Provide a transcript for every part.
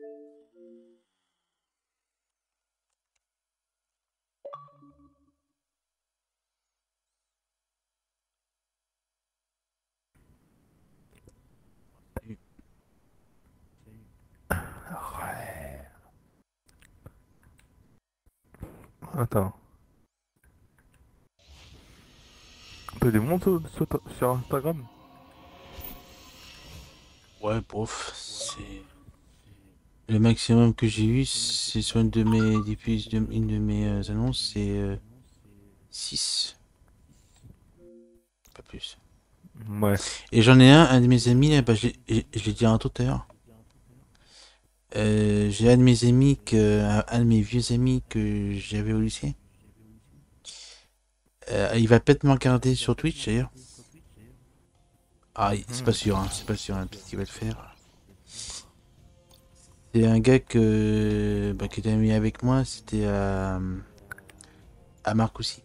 Ouais. Attends. T'as des montres sur Instagram? Ouais, bof, c'est... Le maximum que j'ai eu, c'est sur une de mes une de mes annonces, c'est 6, pas plus. Ouais. Et j'en ai un de mes amis, là, bah, je l'ai dit un tout à l'heure. J'ai un de mes amis, un de mes vieux amis que j'avais au lycée. Il va peut-être me regarder sur Twitch d'ailleurs. Ah, c'est pas Mhm. sûr, hein, c'est pas sûr, hein, peut-être qu'il va le faire. C'est un gars qui était ami avec moi, c'était à Marcoussis.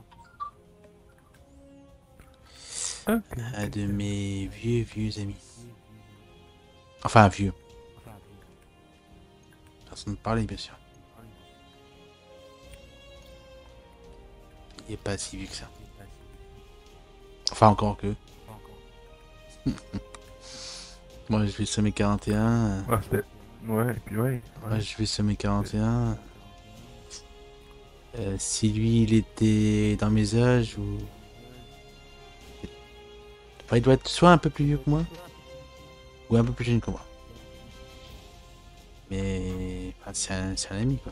Ok, Un ok, de ok. mes vieux amis. Enfin, vieux. Personne ne parlait, bien sûr. Il est pas si vieux que ça. Enfin, encore que. Moi, je vais sur mes 41. Ouais, ouais, et puis ouais, Moi, ouais. je vais sur mes 41. Si lui, il était dans mes âges ou... Enfin, il doit être soit un peu plus vieux que moi, ou un peu plus jeune que moi. Mais enfin, c'est un ami, quoi.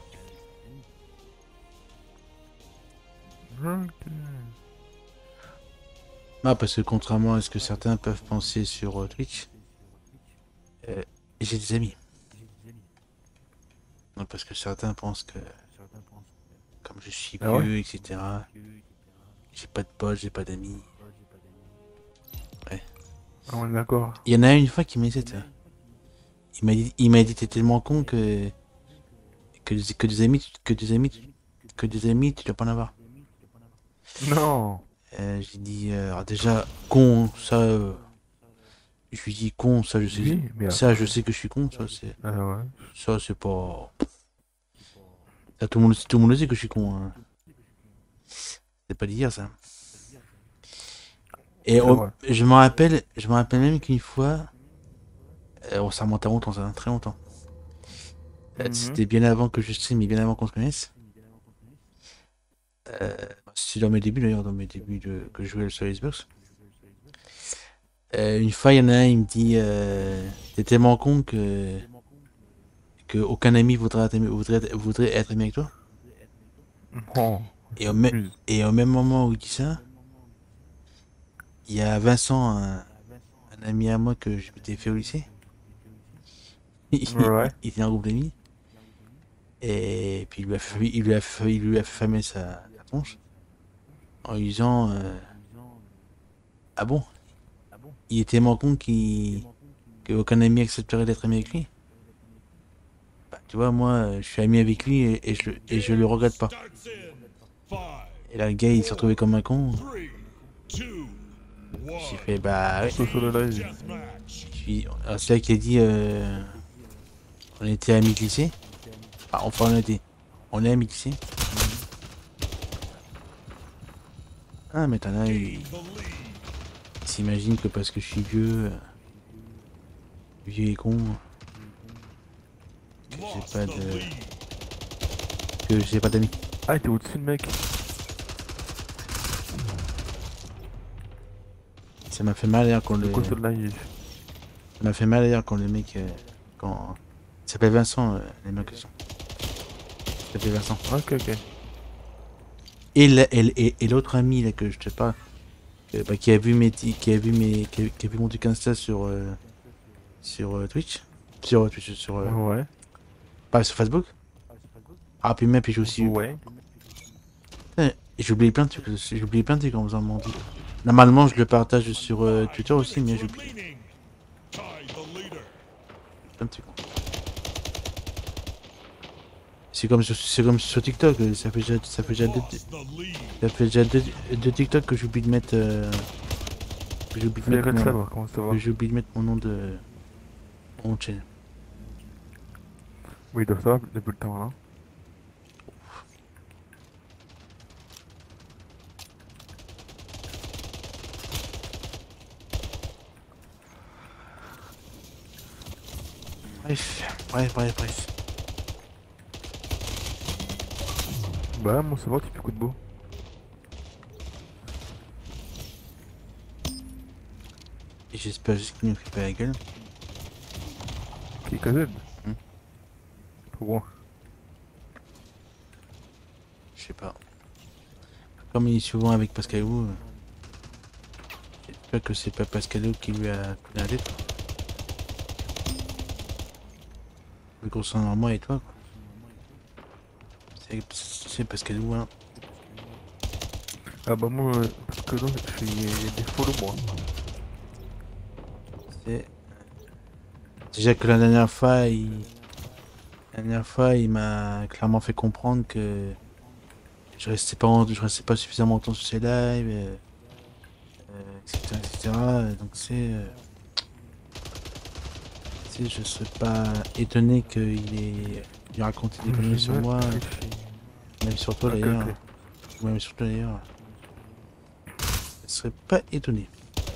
Ok. Ah, parce que contrairement à ce que certains peuvent penser sur Twitch, euh, j'ai des amis. Donc, parce que certains pensent que, comme je suis Ah ouais? vieux, etc., j'ai pas de potes, j'ai pas d'amis. Ouais. Ah, on est d'accord. Il y en a une fois qui m'a dit ça. Il m'a dit, t'es tellement con que des amis, que des amis, tu dois pas en avoir. Non. J'ai dit, alors déjà, con, ça, je lui dis con, Oui, mais ça, je sais que je suis con, ah ouais. ça, c'est pas, ça, tout le monde le sait que je suis con, hein. C'est pas dire ça. Et C'est vrai. je me rappelle même qu'une fois, ça remonte à longtemps, ça, très longtemps. Mhm. C'était bien avant que je stream, mais bien avant qu'on se connaisse. Euh, c'est dans mes débuts d'ailleurs, dans mes débuts que je jouais sur Xbox. Une fois, il y en a un, il me dit, t'es tellement con que aucun ami voudrait être ami avec toi. Oh, Et ça abuse. et au même moment où il dit ça, il y a Vincent, un ami à moi que je m'étais fait au lycée. Ouais. Il était en groupe d'amis. Et puis il lui a fait famer sa tronche en lui disant ah bon, il était tellement con qu'aucun ami accepterait d'être ami avec lui. Bah, tu vois, moi, je suis ami avec lui et je le regrette pas. Et là, le gars, il s'est retrouvé comme un con. J'ai fait bah ouais. Surtout sur le live. Alors, c'est là qu'il a dit on était amis de lycée. Enfin, on est amis de lycée. Mhm. Ah, mais t'en as, il s'imagine que parce que je suis vieux et con, que j'ai pas de, que j'ai pas d'amis. Ah, il était au-dessus, le mec. Ça m'a fait mal d'ailleurs quand De quoi le, sur le live? ça m'a fait mal d'ailleurs quand le mec, quand, il s'appelle Vincent, les mecs qui sont, il s'appelle Vincent. Ok, ok. Et l'autre ami là que je te parle, qui a vu qui a vu mon truc Insta sur Twitch, Ouais. pas sur Facebook. Ah puis même puis j'ai aussi, Ouais. j'ai oublié plein de trucs, j'ai oublié plein de trucs en faisant mon truc. Normalement je le partage sur Twitter aussi, mais j'oublie plein de trucs. C'est comme sur TikTok, ça fait déjà deux TikTok que j'oublie de mettre, que j'oublie de Fais les mettre règles, ça mon, va, comment ça que va? j'oublie de mettre mon nom de mon chaîne. Oui, ils doivent savoir depuis le temps, là. Bref. Bah, moi, c'est moi qui fais coup de beau. Et j'espère juste qu'il nous fait pas la gueule. Qui est KZ. Hmm. Pourquoi? Je sais pas. Comme il est souvent avec Pascalou, j'espère que c'est pas Pascalou qui lui a donné la tête. Le concernant moi et toi, quoi. C'est Pascalou, hein. Ah bah moi, parce que là, je suis des follow, moi. C'est... Déjà que la dernière fois, il m'a clairement fait comprendre que je restais pas suffisamment longtemps sur ses lives, etc., etc. Donc je serais pas étonné il raconte des conneries Je sur me moi, réfléchis. même sur toi Ok, d'ailleurs, ok. même sur toi d'ailleurs. Je serais pas étonné.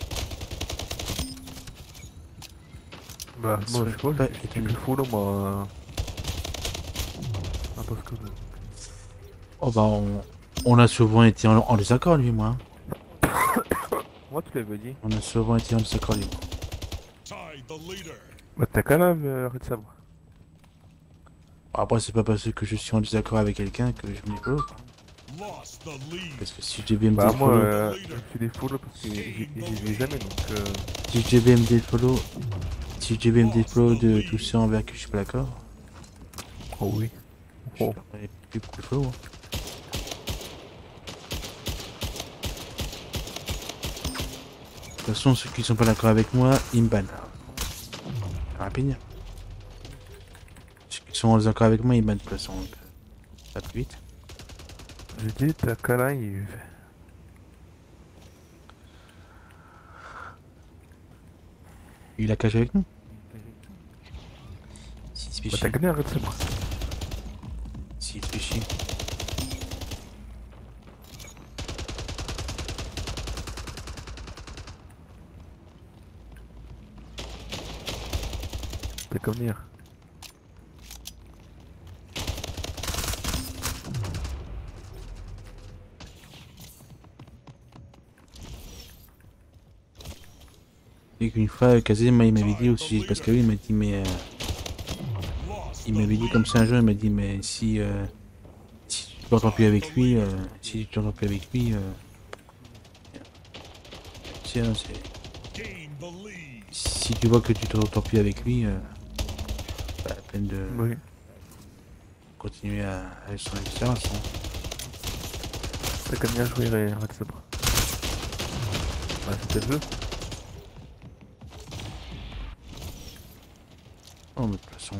Bah, Je moi, je serais sais pas, pas je suis étonné. plus follow, moi. Ah, parce que... Oh bah on a souvent été en désaccord lui et moi, hein. Moi, tu l'avais dit. On a souvent été en désaccord lui et moi. Bah, t'as qu'à la arrête de savoir. Après c'est pas parce que je suis en désaccord avec quelqu'un que je me follow, quoi. Parce que si JB me Bah, moi, défollow, je suis des follow parce que j'y vais jamais, donc... si JB me défollow, si JB me défollow de tout ça envers que je suis pas d'accord, Oh oui. je Oh. ferai plus beaucoup de follow, hein. De toute façon, ceux qui sont pas d'accord avec moi, ils me bannent. Rapide. Ceux qui sont en désaccord avec moi, ils me bannent de toute façon. Donc, ça va plus vite. J'ai dit, t'as qu'à live. Il a cage avec nous. S'il se fait Bah, t'as chier. gagné, arrête de savoir. S'il se fait chier. T'as qu'à venir. Et qu'une fois, Kazé, moi, il m'avait dit aussi, parce que lui, il m'a dit, mais. Il m'avait dit comme ça un jour, il m'a dit, mais si tu t'entends plus avec lui, tiens, si tu vois que tu t'entends plus avec lui, pas la peine de Oui. continuer à aller sur l'expérience, hein. T'as qu'à venir jouer, et arrête de savoir. Ah, c'était le jeu. Oh, mais de toute façon,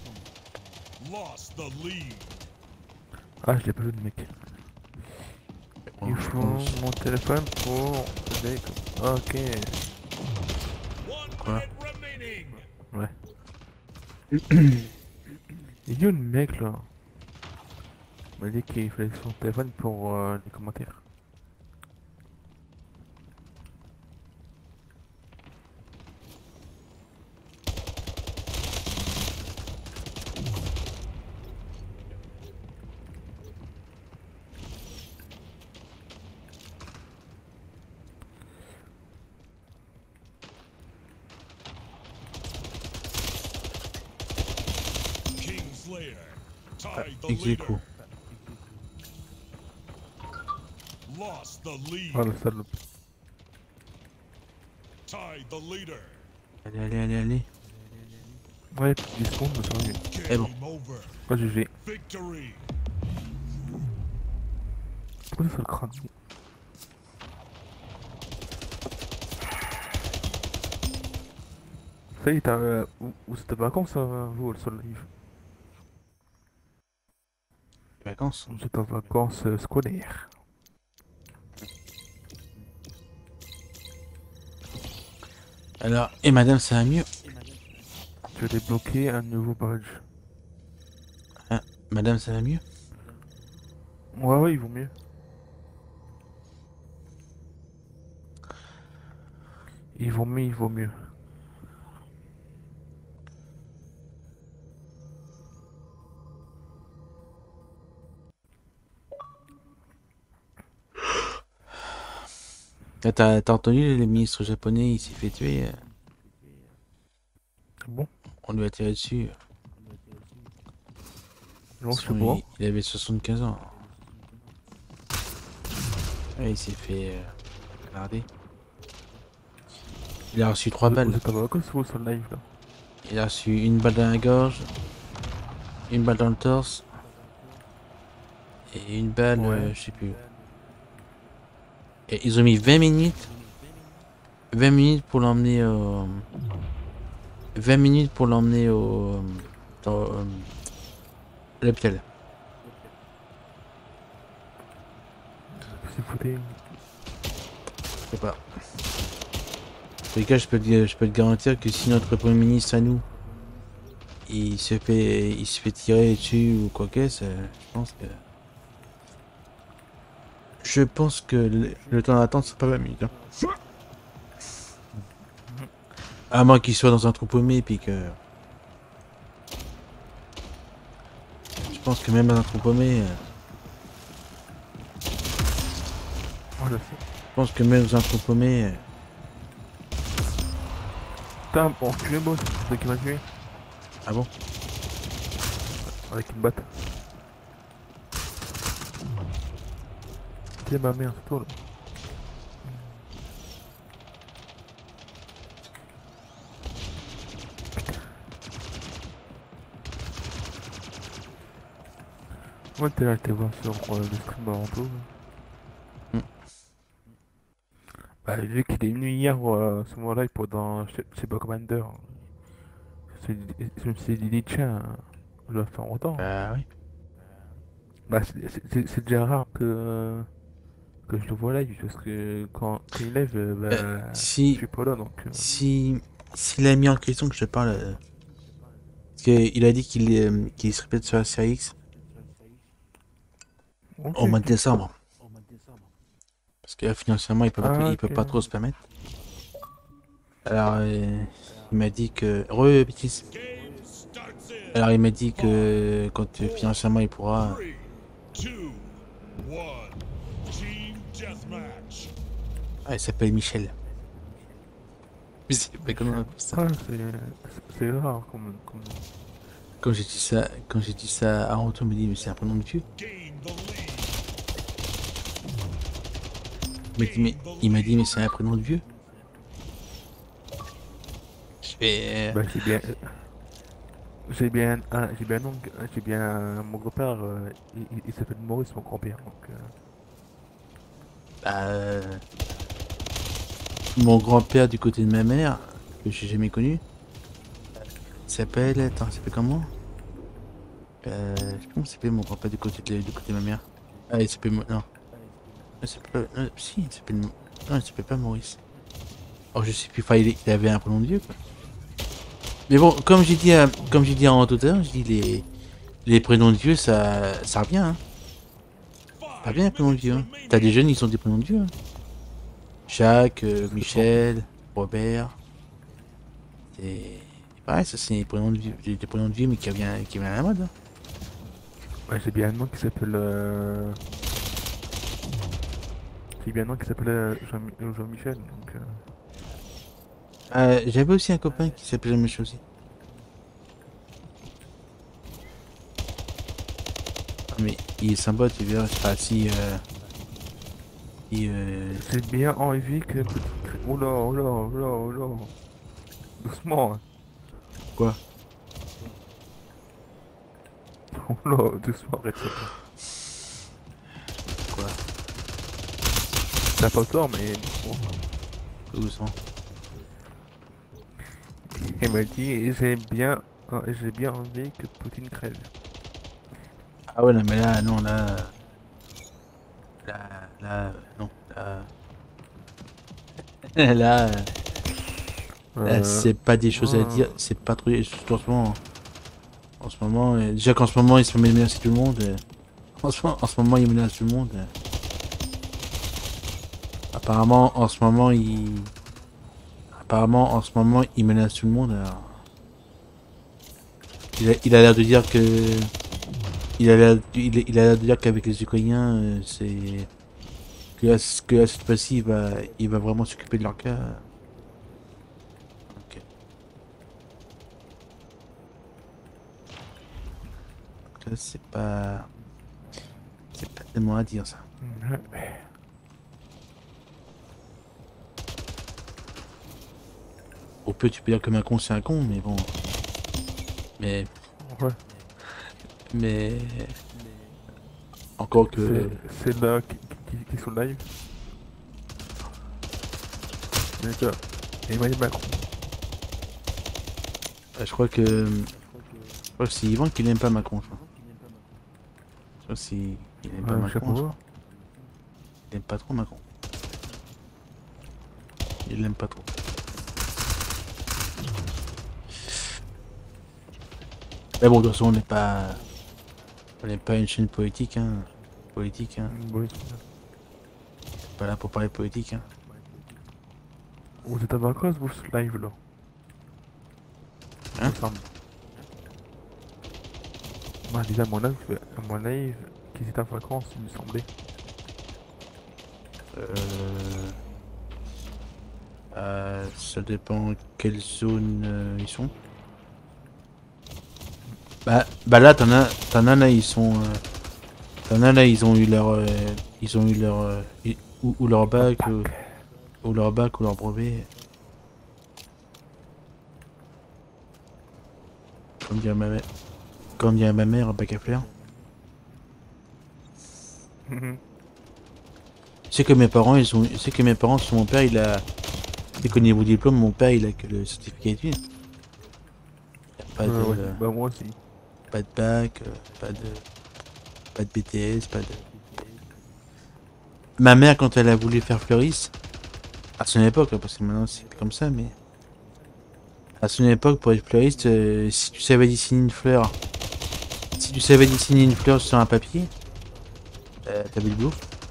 Ah, je l'ai pas vu, le mec. bon, Il je faut pense. mon téléphone pour... Ok. Quoi? Ouais. Il y a le mec, là. Il m'a dit qu'il fallait son téléphone pour les commentaires. Ex aequo. Ah, le salope. Allez. Ouais, 10 secondes, mais ça va mieux. Eh bon. Moi, GG. Pourquoi ça fait le crâne? Ça y est, t'as... où c'était vacances, vous, le soleil? Vacances. Vous êtes en vacances scolaires. Alors, et madame, ça va mieux? Tu as débloqué un nouveau badge. Madame, ça va mieux? Ouais, ouais, ils vont mieux. Ils vont mieux, ils vont mieux. T'as entendu le ministre japonais, il s'est fait tuer. Bon, On lui a tiré dessus. non, je sais pas. Il avait 75 ans. Ouais, il s'est fait regarder. Il a reçu 3 Vous balles. êtes pas vacances ou sur le live là? Il a reçu une balle dans la gorge, une balle dans le torse et une balle, Ouais. je sais plus. Et ils ont mis 20 minutes pour l'emmener au... 20 minutes pour l'emmener au... dans, à l'hôpital. C'est foutu. Je sais pas. En tous les cas, je peux te garantir que si notre premier ministre à nous, il se fait tirer dessus ou quoi que ce, je pense que le temps d'attente c'est pas 20 minutes. Hein. À moins qu'il soit dans un trou paumé puis que... Je pense que même dans un trou paumé... Oh, je sais. Je pense que même dans un trou paumé... Putain, bon, tu es boss, c'est toi qui m'a tué. Ah bon? Avec une batte. Tiens, ma mère, c'est toi là. Moi, t'es là, t'es voir sur le stream avant tout. Mm. Bah, vu qu'il est venu hier sur mon live pendant chez Bug Commander. Je me suis dit, tiens, je dois faire autant. Bah oui. Bah, c'est déjà rare que je le vois live, parce que quand il live, bah, je Si... suis pas là, donc... Si... S'il a mis en question que je te parle... parce qu'il a dit qu'il se répète sur la série X Ok, au mois de ok. décembre. Parce que financièrement, Ah, il peut ok. pas trop se permettre. Alors, il m'a dit que... Bêtise. Alors, il m'a dit que quand financièrement il pourra... Ah, il s'appelle Michel. Mais c'est pas comme ça. Ah, c'est rare comme... Quand j'ai dit ça à Anto, il me dit, mais c'est un prénom de vieux. Il m'a dit, mais c'est un prénom de vieux. Je fais... Bah, j'ai bien, j'ai bien mon grand-père, il s'appelle Maurice, mon grand-père, donc... Bah, mon grand-père du côté de ma mère, que j'ai jamais connu, il s'appelle... Attends, il s'appelle comment? Je sais pas comment il s'appelle mon grand-père du côté de ma mère. Ah, il s'appelle... Non. Il s'appelle... Si, il s'appelle... Non, il s'appelle pas Maurice. Oh, je sais plus. Enfin, il avait un prénom de vieux, quoi. Mais bon, comme j'ai dit à tout à l'heure, je dis les prénoms de vieux, ça revient, hein. Ça revient, les prénoms de vieux, hein. T'as des jeunes, ils ont des prénoms de vieux, hein. Jacques, Michel, Robert. C'est pareil, ça c'est des prénoms de vieux, des prénoms de vieux, mais qui viennent à la mode, hein. Ouais, j'ai bien un nom qui s'appelle... J'ai bien un nom qui s'appelle Jean-Michel, donc... J'avais aussi un copain qui s'appelait Jean-Michel aussi. Ah, mais il est sympa, tu verras, c'est pas si... C'est bien envie que... Oula, oula, oula, oula... Doucement, hein. Quoi? Oula, doucement, arrête ça. Quoi? T'as pas tort, mais... Bon. Doucement. Il m'a dit, j'ai bien envie que Poutine crève. Ah ouais, non, mais là, non, là... Non, là... Là, c'est pas des choses à dire, c'est pas trop... Franchement, En ce moment, déjà qu'en ce moment il se met menacer tout le monde. En ce moment il menace tout le monde. Apparemment en ce moment il menace tout le monde. Alors, il a l'air de dire que il a l'air de dire qu'avec les Ukrainiens c'est que cette fois-ci il va vraiment s'occuper de leur cas. Ok. Donc là, c'est pas tellement à dire ça. Ouais. Au peu tu peux dire que Macron c'est un con, mais bon. Mais Ouais. mais encore que C'est là qui sont live. D'accord. Emmanuel Macron. je crois que c'est Yvan qui n'aime pas Macron. Je crois que c'est il aime pas Je sais Macron. Je pas. crois. Il aime pas trop Macron. Il l'aime pas trop. Mais bon, de toute façon, on n'est pas une chaîne politique, hein. Politique, hein. Oui. Pas là pour parler politique, hein. Vous êtes en vacances, vous, ce live là? Il Hein? me semble. Moi, je disais à mon live, qu'ils étaient en vacances, il me semblait. Euh... Ça dépend quelle zone ils sont. Bah là, t'en as là, ils sont. T'en as là, ils ont eu leur. Ils ont eu leur. Ou leur bac, ou leur bac, ou leur brevet. Comme dirait ma mère. Comme dirait ma mère, bac à fleurs. Tu sais que mes parents, ils ont. Tu sais que mes parents, sur mon père, il a. Tu sais qu'au niveau diplôme, mon père, il a que le certificat d'études. Il a pas Ouais, de. bah moi aussi. Pas de bac, pas de BTS, pas de. Ma mère, quand elle a voulu faire fleuriste, à son époque, hein, parce que maintenant c'est plus comme ça, mais à son époque, pour être fleuriste, si tu savais dessiner une fleur, si tu savais dessiner une fleur sur un papier, t'avais du boulot.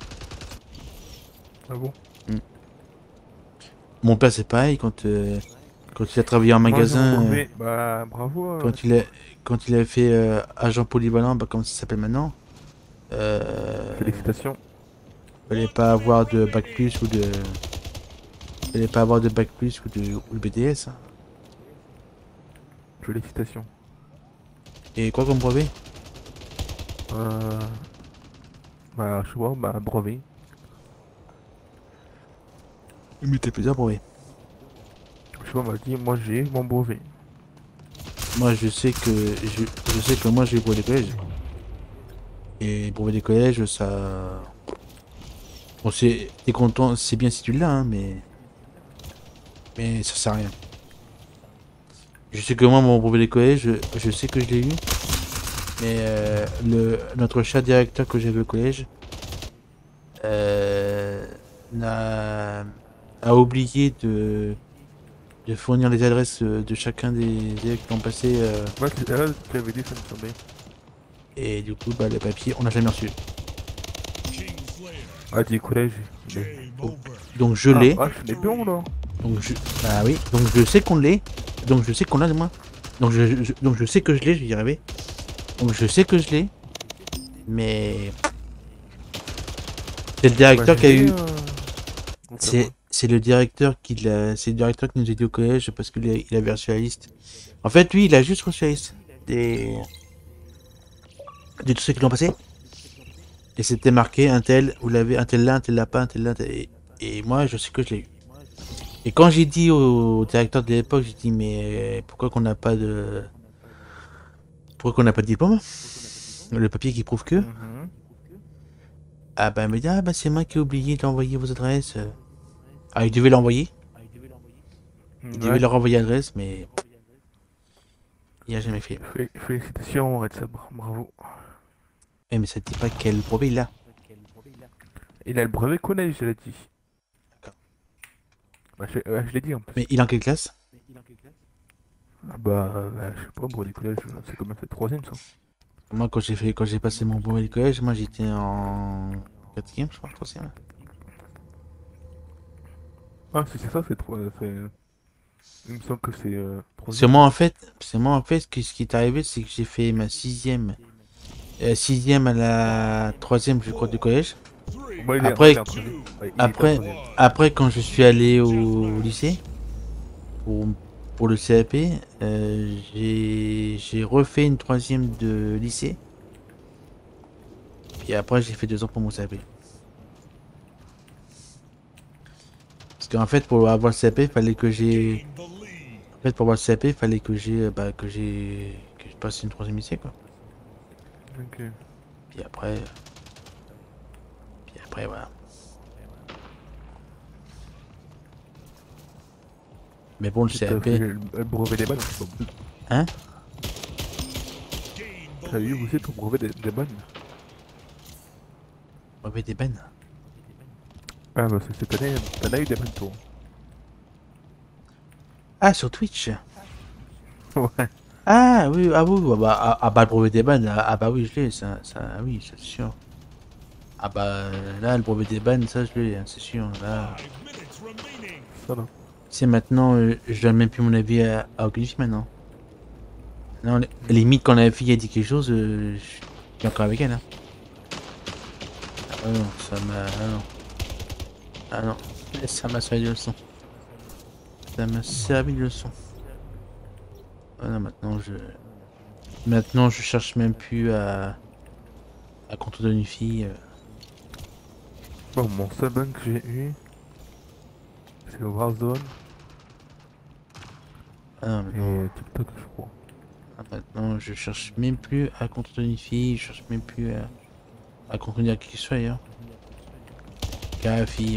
Ah bon? Mm. Mon père, c'est pareil, quand il a travaillé en Moi, j'ai mon magasin, brevet. Bah, bravo. quand il a fait agent polyvalent, bah, comme ça s'appelle maintenant, euh, Félicitations. fallait pas avoir de bac plus ou de. Fallait pas avoir de bac plus ou de BTS. Hein. Félicitations. Et quoi comme brevet? Euh, bah, je vois, bah, brevet. Mais t'as plusieurs brevets. Je sais pas, on m'a dit, moi j'ai mon brevet. Moi, je sais que moi j'ai le brevet des collèges. Et le brevet des collèges, ça. Bon, t'es content, c'est bien si tu l'as, hein, mais ça sert à rien. Je sais que moi, mon brevet des collèges, je sais que je l'ai eu. Mais notre chat directeur que j'avais au collège euh, n'a a oublié de fournir les adresses de chacun des élèves qui ont passé. Moi, tu l'avais dit, ça me semblait. Et du coup, bah, les papiers, on n'a jamais reçu. Ah, du collège. Donc, donc je Ah, l'ai. ah, je l'ai bien là. Donc je... Bah oui. Donc je sais qu'on l'est. Donc je sais qu'on l'a de moi. Donc donc je sais que je l'ai, je vais y arriver. Donc je sais que je l'ai. Mais c'est le directeur Bah, qui a eu. donc, ça va. C'est le directeur qui l'a. C'est le directeur qui nous a dit au collège parce qu'il avait reçu la liste. En fait, lui, il a juste reçu la liste de tous ceux qui l'ont passé. Et c'était marqué un tel, vous l'avez, un tel là, un tel là pas, un tel là. Et moi, je sais que je l'ai eu. Et quand j'ai dit au directeur de l'époque, j'ai dit mais pourquoi qu'on n'a pas de. Pourquoi qu'on n'a pas de diplôme? Le papier qui prouve que. Mhm. Ah bah il me dit ah bah c'est moi qui ai oublié d'envoyer vos adresses. Ah il devait l'envoyer. Il devait Ouais. leur envoyer l'adresse mais il a jamais fait. Félicitations, Red Sabre, bravo. Eh, mais ça te dit pas quel brevet il a. Il a le brevet collège, je l'ai dit. D'accord. Bah, je l'ai dit en plus. Mais il est en quelle classe? Ah bah, je sais pas, pour les collèges, c'est comme c'est troisième, ça. Moi, quand j'ai passé mon brevet de collège, moi j'étais en quatrième, je crois, troisième. Ah, si c'est ça, c'est trois, c'est... Il me semble que c'est C'est troisième. moi en fait, c'est moi en fait, ce qui est arrivé, c'est que j'ai fait ma sixième à la troisième, je crois, du collège. Moi, il est Après, en troisième. Ouais, il était en après, troisième. après, quand je suis allé au lycée pour, pour le CAP, j'ai refait une troisième de lycée. Et après, j'ai fait 2 ans pour mon CAP. Parce qu'en fait, pour avoir le CAP, il fallait que j'ai. En fait, pour avoir le CAP, il fallait que j'ai. Que je passe une troisième lycée, quoi. Ok. Puis après. Puis après, voilà. Mais bon, le Et t'as fait CAP. le brevet des bannes. Hein? T'as eu aussi ton brevet des bannes. Brevet d'ébène. Ah, bah, c'est cette année, t'en as eu des bannes, toi. Ah, sur Twitch. Ouais. Ah oui, ah oui, le brevet d'ébène. Ah bah oui, je l'ai, ah oui, ça, c'est sûr. Ah bah là, le brevet d'ébène, ça, je l'ai, hein, c'est sûr. Là. Ça, là. C'est maintenant, je donne même plus mon avis à aucune fille maintenant. Non, Hmm. limite, quand la fille a dit quelque chose, je suis encore avec elle. Hein. Ah non, ça m'a. Ah non. Ah non. Ça m'a servi de leçon. Ça m'a servi de leçon. Ah non, maintenant je. Maintenant je cherche même plus à contrôler une fille. Bon, mon seul ban que j'ai eu, c'est Warzone Ah non, maintenant, et TikTok, je crois. maintenant je cherche même plus à contrôler une fille, je cherche même plus à contrôler qui que ce soit d'ailleurs. Car la fille.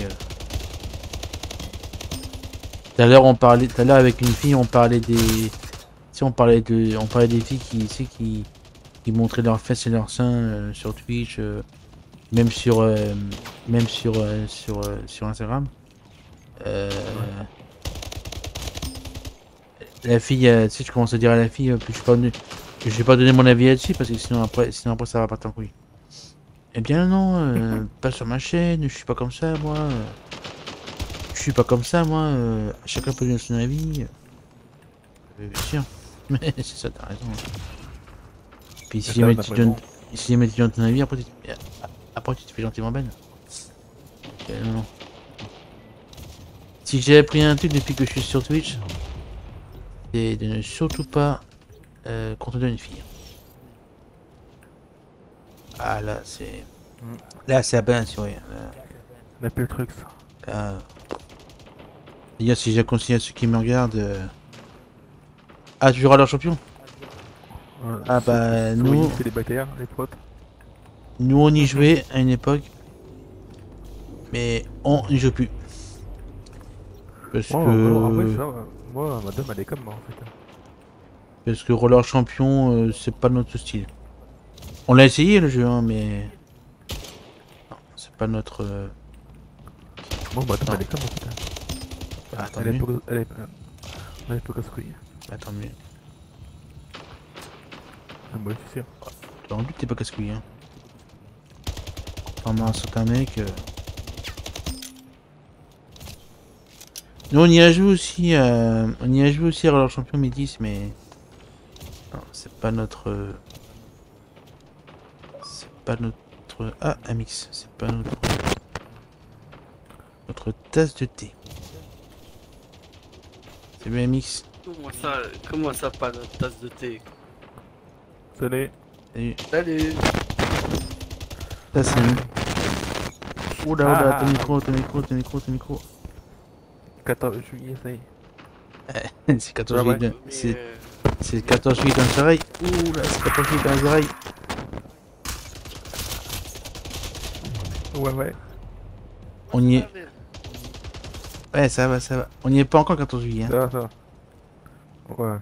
Tout à l'heure avec une fille, on parlait des. Tu sais, on parlait des filles qui, tu sais, qui montraient leurs fesses et leurs seins sur Twitch, même sur, sur Instagram. Euh, Ouais. la fille, tu sais, je commence à dire à la fille que je vais pas donner mon avis là-dessus parce que sinon après ça va partir en couille. Eh bien non, pas sur ma chaîne, je suis pas comme ça moi. Je suis pas comme ça moi. Chacun peut donner son avis. Bien sûr. Mais c'est ça, t'as raison. Puis Et ça, on a vraiment. si jamais tu donnes ton avis, après tu te fais gentiment ben. Non, non. Si j'ai appris un truc depuis que je suis sur Twitch, c'est de ne surtout pas contrôler une fille. Ah là c'est. Hmm. Là c'est à peine assuré. On a plus le truc, ça. Là... D'ailleurs si j'ai conseillé à ceux qui me regardent. Ah tu joueras leur champion? Ouais, Ah bah soyez célibataires, les potes. nous on y jouait à une époque. Mais on n'y joue plus. Parce Moi, en vrai, que. ça, moi, madame, elle est comme moi, en fait. Parce que roller champion, c'est pas notre style. On l'a essayé le jeu, hein, mais. Non, c'est pas notre. Moi, madame, Non, elle est comme moi, en fait. ah, tant Elle est mieux. pas, elle est pas casse-couille. Ah, tant mieux. Ah, moi, c'est sûr. En but, t'es pas casse-couille, hein. Contrairement à certains mecs. Nous, on y a joué aussi. On y a joué aussi à roller champion Médis, mais. Non, c'est pas notre. C'est pas notre. Ah, Amix, c'est pas notre tasse de thé. C'est bien Amix. Comment ça, pas notre tasse de thé? Salut. Salut. Salut! Ça, c'est. Oula, oula, Ah, ton micro, ton micro, ton micro, ton micro. 14 juillet, ça y C'est 14 Ouais, ouais. juillet. Mais C'est 14 juillet dans les oreilles. Ouh là, c'est 14 juillet dans les oreilles. Ouais, ouais. On y est. Ouais, ça va, ça va. On n'y est pas encore le 14 juillet. Hein. Ça va. Ouais.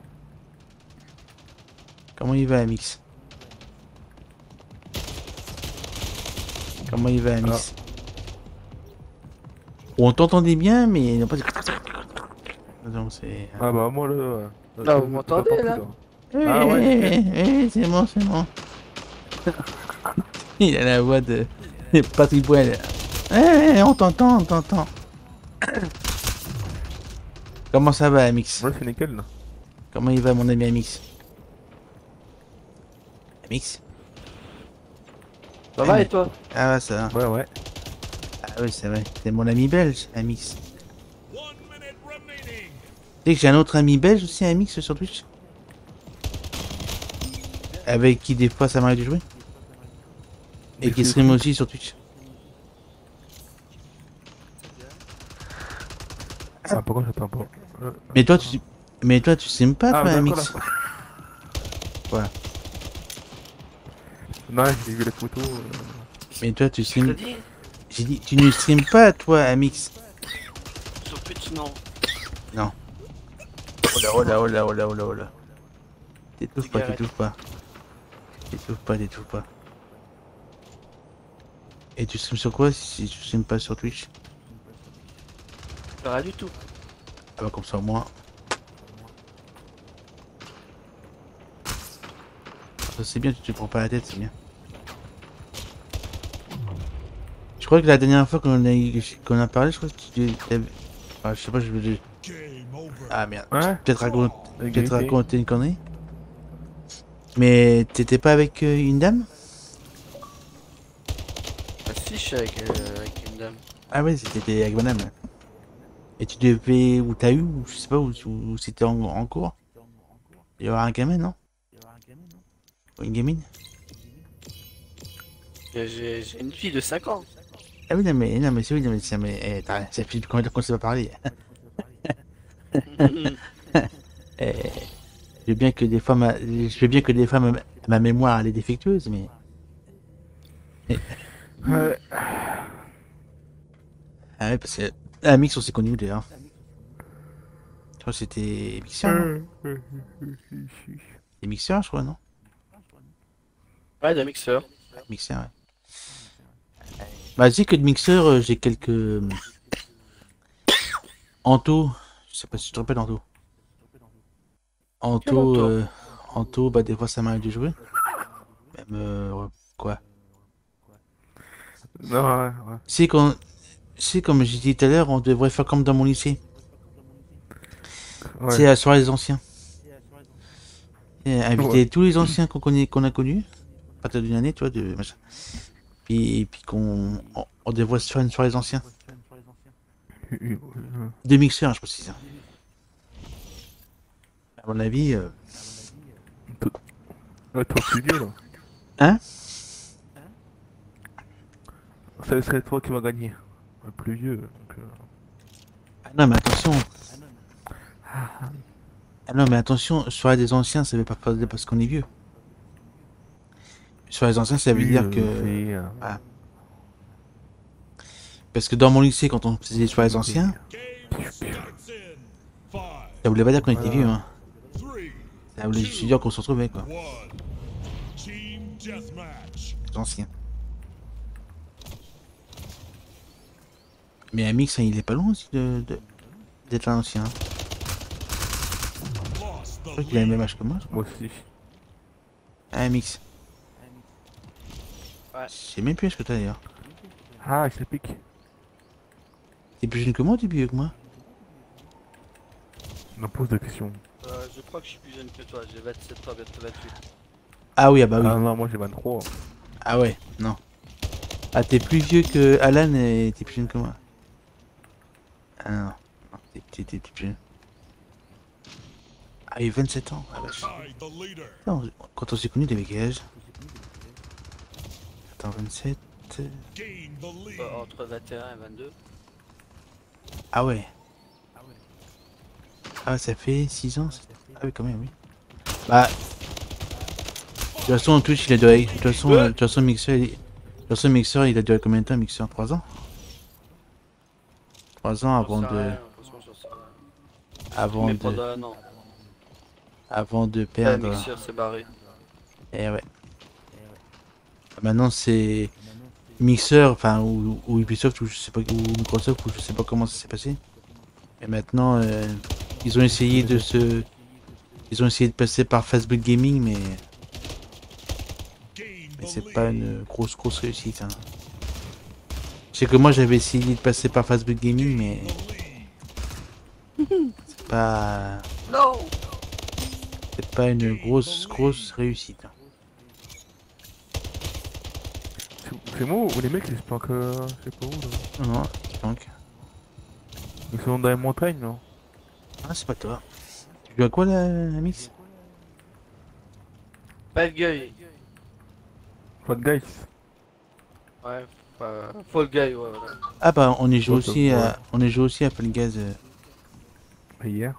Comment il va, Amix? Comment il va, Amix? On t'entendait bien, mais. Donc c'est... Ah bah moi là... Là, vous m'entendez, là? Ah ouais, c'est bon, c'est bon. Il a la voix de Patrick Boel. On t'entend, on t'entend. Comment ça va, Amix? ouais c'est nickel là. Comment il va, mon ami Amix? Amix? Ça va et toi? Ah ouais, ça va. Ouais, ouais. Ah oui, c'est vrai. C'est mon ami belge, Amix. Tu sais que j'ai un autre ami belge aussi, Amix, sur Twitch? Avec qui des fois ça m'arrive de jouer? Et qui stream aussi sur Twitch. Ah pourquoi j'attends pas Mais toi, tu stream pas, Ah toi, d'accord Amix? là. Voilà. Non, j'ai vu les photos. Mais toi, tu Je te stream... dis, J'ai dit, tu ne stream pas, toi, Amix? sur Twitch, non. Non. Oh là, oh là, oh là, oh là, oh là, oh là. T'étouffes pas, Cigarette. t'étouffes pas. T'étouffes pas, t'étouffes pas. Et tu stream sur quoi si tu stream pas sur Twitch? Rien du tout. Ah bah comme ça au moins. Ça c'est bien, tu te prends pas la tête, c'est bien. Je crois que la dernière fois qu'on a parlé, je crois que tu t'avais... Ah, je sais pas, je veux... Ah merde, Ouais. peut-être raconter une connerie. Mais t'étais pas avec une dame? Ah si, je suis avec une dame. Ah ouais, c'était avec madame. Et tu devais... Où t'as eu, ou je sais pas, où c'était en cours? Il y aura un gamin, non? Ou une gamine? J'ai une fille de 5 ans. Ah oui, non mais c'est oui, non mais c'est... Mais, ça fait combien de temps qu'on s'est pas parlé? Je veux bien que des fois ma mémoire elle est défectueuse, mais... Ouais. Ah ouais, parce que... Ah, Mix, on s'est connus d'ailleurs. Je crois que c'était Mixer, non? C'est Mixer, je crois, non? Ouais, d'un mixeur. Mixer, ouais. Bah, je sais que de Mixer, j'ai quelques... Anto, je sais pas si tu te rappelles Anto. Anto? Anto, bah des fois ça m'arrive de jouer. Même, quoi? Non, ouais, ouais. C'est comme j'ai dit tout à l'heure, on devrait faire comme dans mon lycée. Ouais. C'est la soirée des anciens. Et inviter Ouais. tous les anciens qu'on a connus, à partir d'une année, tu vois, de machin. Puis on devrait se faire une soirée des anciens. De mixeurs, je précise. À mon avis... Ouais, toi plus vieux là. Hein? C'est toi qui vas gagner. Le plus vieux. Donc, Ah non, mais attention. Ah non, mais attention, soirée des anciens, ça veut pas dire parce qu'on est vieux. Soirée des anciens, ça veut dire que... Voilà. Parce que dans mon lycée, quand on faisait les soirées des anciens, ça voulait pas dire qu'on était vieux, hein. Ça voulait juste dire qu'on se retrouvait, quoi. Les anciens. Mais Amix, hein, il est pas loin aussi d'être un ancien. Je crois qu'il a le même âge que moi. moi aussi. Ah, Amix. Ouais. Je sais même plus ce que t'as d'ailleurs. Ah, je pique. T'es plus jeune que moi ou t'es plus vieux que moi? On pose des questions. Je crois que je suis plus jeune que toi. J'ai 27 ans, bientôt 28. Ah oui, ah bah oui. Ah non, moi j'ai 23. Ah ouais, non. Ah, t'es plus vieux que Alan et t'es plus jeune que moi. Ah non, non, t'es plus jeune. Ah, il a 27 ans. Ah, vache. Non, quand on s'est connus, t'avais quel âge? Attends, 27... Entre 21 et 22. Ah ouais. Ah, ça fait 6 ans. Ah oui, quand même, oui. Bah... De toute façon, Twitch, il a duré... De toute façon, Mixer, Mixer, il a duré combien de temps, Mixer? 3 ans? 3 ans avant de... Avant Mais de... pendant un an. Avant de Le perdre... mixeur s'est barré. Eh ouais. Maintenant, c'est... Mixer, enfin, ou Ubisoft, ou je sais pas... Ou Microsoft, ou je sais pas comment ça s'est passé. Et maintenant, ils ont essayé de se... Ils ont essayé de passer par Facebook Gaming, mais c'est pas une grosse réussite. Hein. Je sais que moi j'avais essayé de passer par Facebook Gaming, mais c'est pas... Non. C'est pas une grosse réussite. Hein. C'est moi ou les mecs ils se planquent, je sais pas où là. Non, donc... Ils sont dans les montagnes, non? Ah, c'est pas toi. Tu joues à quoi, la mix? Bad Guy. Fall Guys. Ouais, Fall Guy, ouais, voilà. Ah bah, on y joue Ouais, aussi ouais. à... On y joue aussi à Fall Guys. Hier.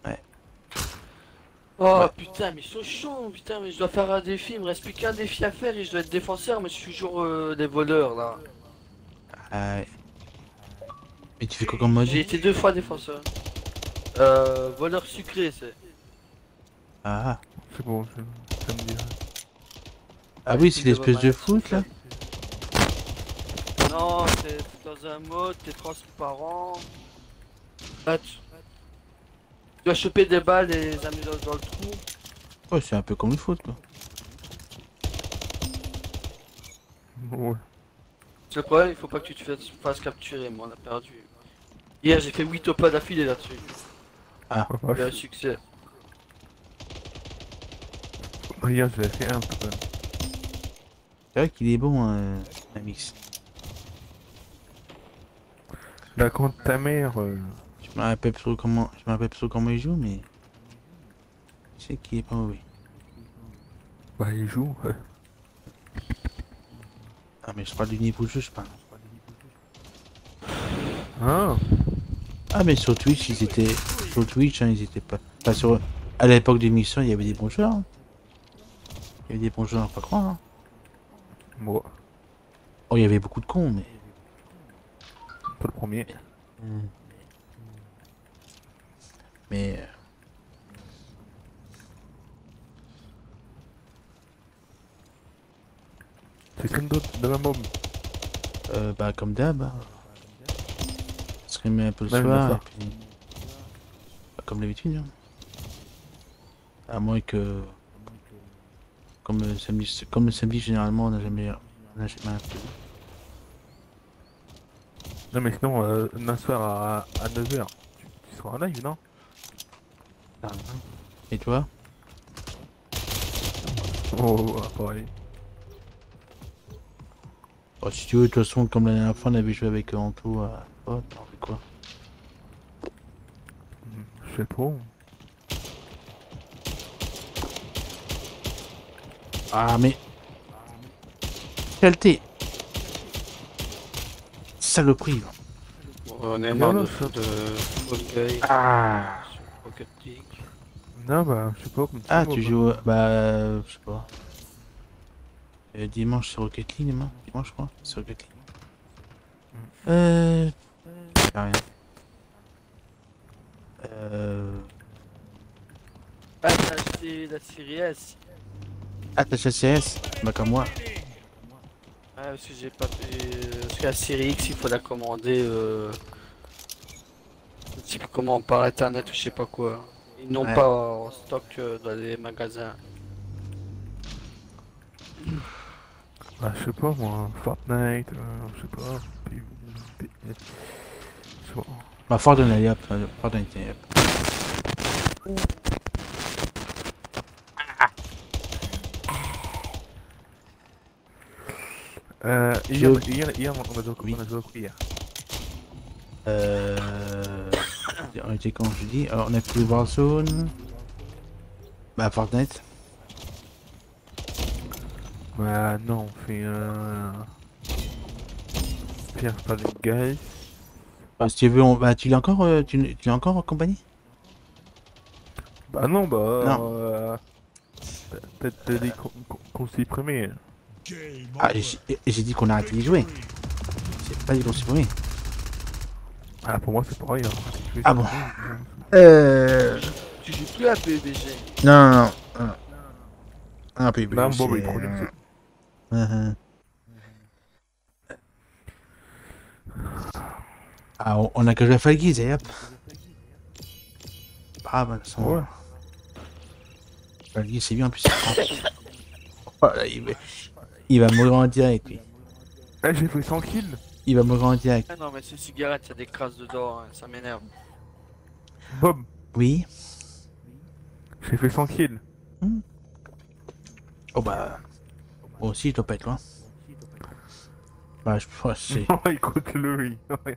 Oh Ouais. putain, mais ils sont chauds, putain, mais je dois faire un défi, il me reste plus qu'un défi à faire et je dois être défenseur, mais je suis toujours des voleurs là. Et tu fais quoi comme mode? J'ai été 2 fois défenseur. Voleur sucré, c'est. Ah, C'est bon, ça me dit. ah oui, c'est l'espèce de foot, là? Non, t'es dans un mode, t'es transparent. Là, tu dois choper des balles et les amener dans le trou. Ouais, c'est un peu comme le foot, quoi. Ouais. Le problème, il faut pas que tu te fasses capturer, moi on a perdu. Hier j'ai fait 8 opas d'affilée là-dessus. Ouais, J'ai un succès. Hier j'avais fait un peu. C'est vrai qu'il est bon, la mix. Là, contre ta mère, Je me rappelle plus comment il joue, mais... Je sais qu'il est pas mauvais. bah il joue. Ah, mais je parle du niveau de jeu, je parle. Ah, Ah, mais sur Twitch, ils étaient... Sur Twitch, hein, ils étaient pas... Enfin, sur... À l'époque des missions, il y avait des bons joueurs. Hein. Il y avait des bons joueurs, pas croire. Hein. bon, Oh, il y avait beaucoup de cons, mais... pas le premier. Mais... C'est comme d'autres de la mob. bah, comme d'hab. Hein. Streamer un peu le Ouais, soir, le et puis... Bah, comme d'habitude, hein. À moins que... Comme le samedi, généralement, on n'a jamais rien fait. Non mais sinon, un soir à 9h, tu seras en live, non? Et toi? Oh, pareil. Oh, si tu veux, de toute façon, comme la dernière fois, on avait joué avec Anto à... Oh, t'en fais quoi? Je sais pas. Ah, mais... Qualité! Saloperie! On est marre marre de de Fall Guy. Ah! Rocket League. Non, bah, je sais pas comme Ah, vois, tu bah. joues... Bah, je sais pas. Dimanche, c'est Rocket League, demain? Dimanche, je crois, c'est Rocket League. Y a rien. Ah, t'as acheté la série S. Ah, t'as acheté CS? Bah, comme moi. Ah, parce que j'ai pas fait. Parce que la série X, il faut la commander. Je sais plus comment, par internet ou je sais pas quoi. Ils n'ont Ouais. pas en stock dans les magasins. Bah, je sais pas moi, Fortnite, je sais pas. Je sais pas. Bah, Fortnite, hop. Fortnite, hop. Hier, on a joué Oui. on a joué au coup hier. On était quand je dis? Alors, on a fait Warzone. Bah, Fortnite. Bah, non, on fait Pierre par les guys. Bah, si tu veux, bah, tu l'as encore, tu l'as encore en compagnie? Bah, non, bah, Non. t'as dit qu'on s'y prenait. Ah, j'ai dit qu'on a arrêté d'y jouer. C'est pas dit qu'on s'y prenait. Ah, pour moi, c'est pareil. Hein. Ah bon. Tu joues plus à PUBG. Non. Ah, puis, Non, bon, bah, il problème, Ah, on a que joué à Fall Guys, et hop. pas grave, de toute façon. Ouais. Bah, lui, c'est bien en plus. Voilà, il va mourir en direct, lui. Eh, j'ai fait 100 kills. Il va mourir en direct. Ah non, mais ces cigarettes, ça décrase dedans, hein, ça m'énerve. Bob, Oui. j'ai fait 100 kills. Oh bah. Moi aussi, je dois pas être loin. Bah, je pense que c'est. Non, écoute-le, oui. Ouais.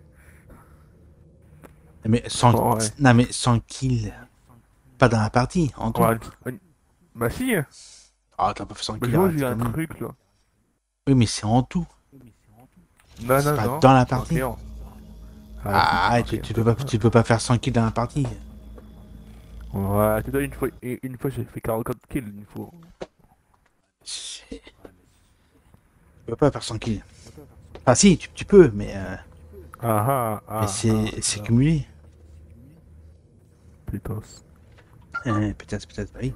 Mais 100... Oh, ouais. Non, mais 100 kills. Pas dans la partie, en tout. Ouais, bah si, hein. Ah, t'as pas fait 100 Bah, kills, je vois, arrête, j'ai quand un même. truc, là. Oui, mais c'est en tout. Non, C'est non, pas non. dans la partie. Ok, Ah, si, tu, ok, tu peux pas faire 100 kills dans la partie. Ouais, tu vois, une fois j'ai fait 44 kills, une fois. Tu peux pas faire 100 kills. Ah si, tu peux, mais mais c'est ah, cumulé. putain. Peut-être, bah oui.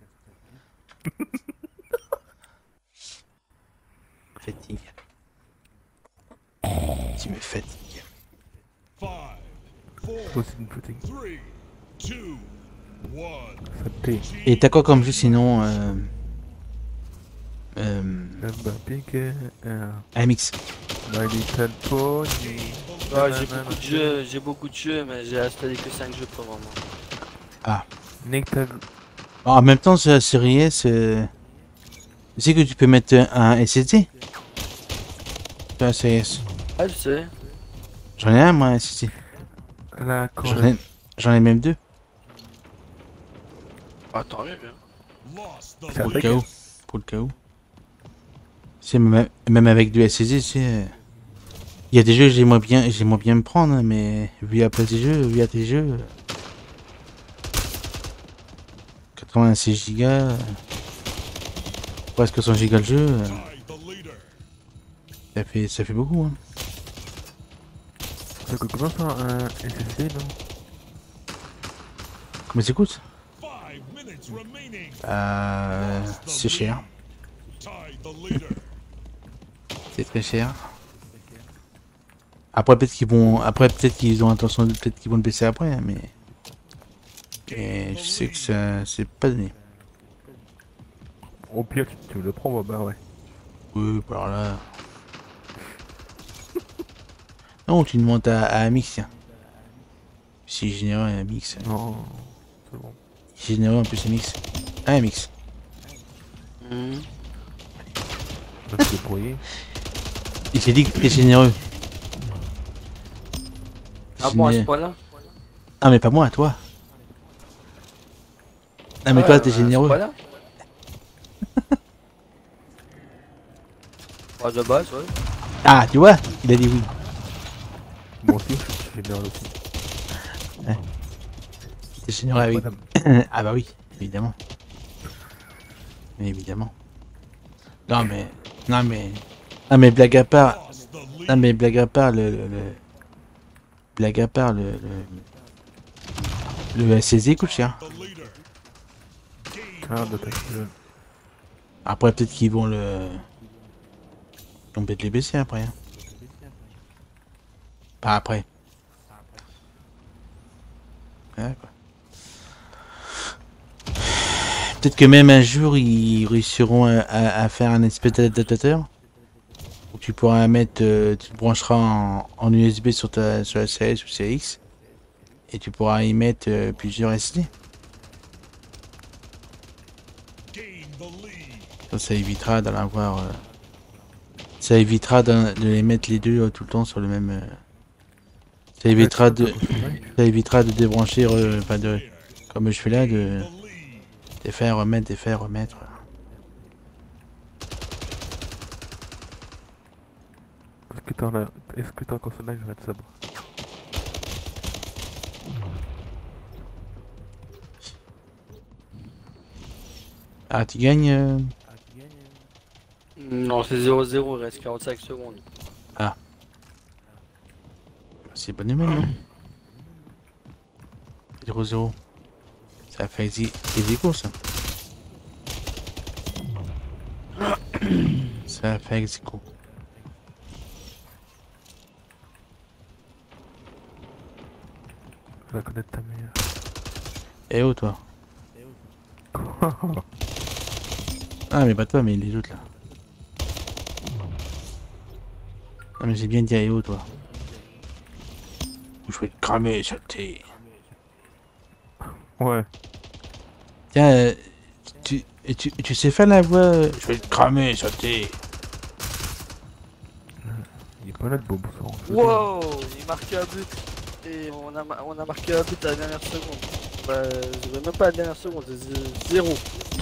Fatigue. Tu me fatigues. Aussi une fatigue. Ça te paye. Et t'as quoi comme jeu sinon Mbappé, AMX? My Little Pony. Ouais, j'ai beaucoup de jeux, mais j'ai installé que 5 jeux pour le moment. Ah. Nick, t'as... En même temps, sur la série S, tu sais que tu peux mettre un SSD sur la série S. Ah, je sais. J'en ai un, moi, un SSD. La J'en ai même deux. Attends, bien. C'est Pour le avec. cas où. Pour le cas où. C'est même avec du SSD, c'est. Il y a des jeux que j'aimerais bien me prendre, hein, mais via tes jeux. 86 Go. Presque 100 Go le jeu. Ça fait beaucoup, hein. Ça coûte combien ça, un SSD, non? Comment ça coûte? C'est cher. C'est très cher. Après peut-être qu'ils ont intention de peut-être qu'ils vont le baisser après, hein, mais et je sais que ça c'est pas donné. Au pire, tu le prends, bah ouais. Oui, alors là. Non, tu demandes à Amix, tiens. Si généreux un mix. Non, c'est bon. Généreux en plus Amix. Ah, Amix. Hmm. Je vais te débrouiller. Il s'est dit que t'es généreux. Ah bon, à ce point-là? Ah, mais pas moi, toi. Ah, mais toi, t'es généreux. Voilà. Pas de base, ouais. Ah, tu vois, il a dit oui. Moi aussi, je suis généreux aussi. T'es généreux avec. Madame. Ah, bah oui, évidemment. Évidemment. Non, mais. Non, mais. Non, mais blague à part. Non, mais blague à part, blague à part, le SSD coûte cher. Ah, de ta gueule. Après, peut-être qu'ils vont le. Ils vont peut-être les baisser après. Hein. Pas après. Ouais, quoi. Peut-être que même un jour, ils réussiront à faire un espèce d'adaptateur. Où tu pourras mettre. Tu te brancheras en USB sur la CS ou CX. Et tu pourras y mettre plusieurs SD. Ça évitera d'en avoir. Ça évitera de les mettre les deux tout le temps sur le même. Ça évitera de débrancher, enfin de, comme je fais là, de faire remettre, remettre. Est-ce que t'as un console je vais te sabre. Ah, tu gagnes. Non, c'est 0-0, il reste 45 secondes. Ah. C'est bonne nouvelle, non 0-0. Ça fait easy course. Ça fait easy course. Je vais connaître ta meilleure. Eh oh, toi. Ah, mais pas toi, mais les autres là. Ah, mais j'ai bien dit eh oh, toi. Ou je vais te cramer, saleté. Ouais. Tiens, tu sais faire la voix je vais te cramer, saleté. Il est pas là de beau sang. Wow, il marque un but. Et on a marqué un but à la dernière seconde. Bah, je vais même pas à la dernière seconde, c'est 0.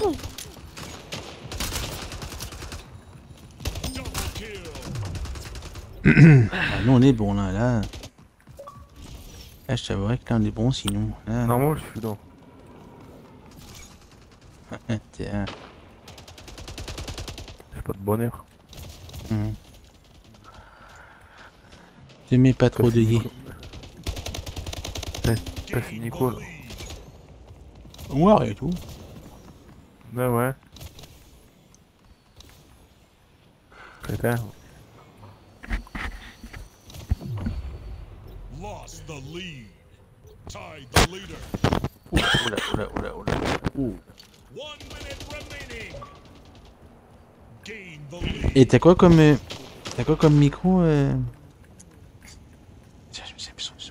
Ah, nous on est bon là, là. Là, je t'avouerais que là on est bon sinon. Là, Normalement, je suis dans. tiens. J'ai pas de bonheur. Tu mets pas trop de yé. T'as fini quoi là? Noir et tout. Ouais, ouais. Putain. Lost the lead. Tied the leader. Oula, oula, oula, oula. Ouh. 1 minute remaining. Gain the lead. Et t'as quoi comme micro Tiens, je me sais plus son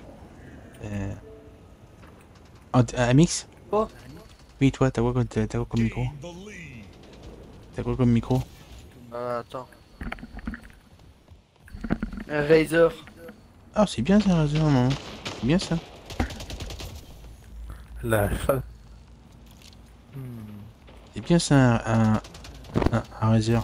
un mix. Quoi? Oui, toi, t'as quoi comme micro? Gain the lead. T'as quoi comme micro? Attends. Un Razer. Ah, c'est bien ça, Razer, maman. C'est bien ça. La chatte. C'est bien ça, un Razer.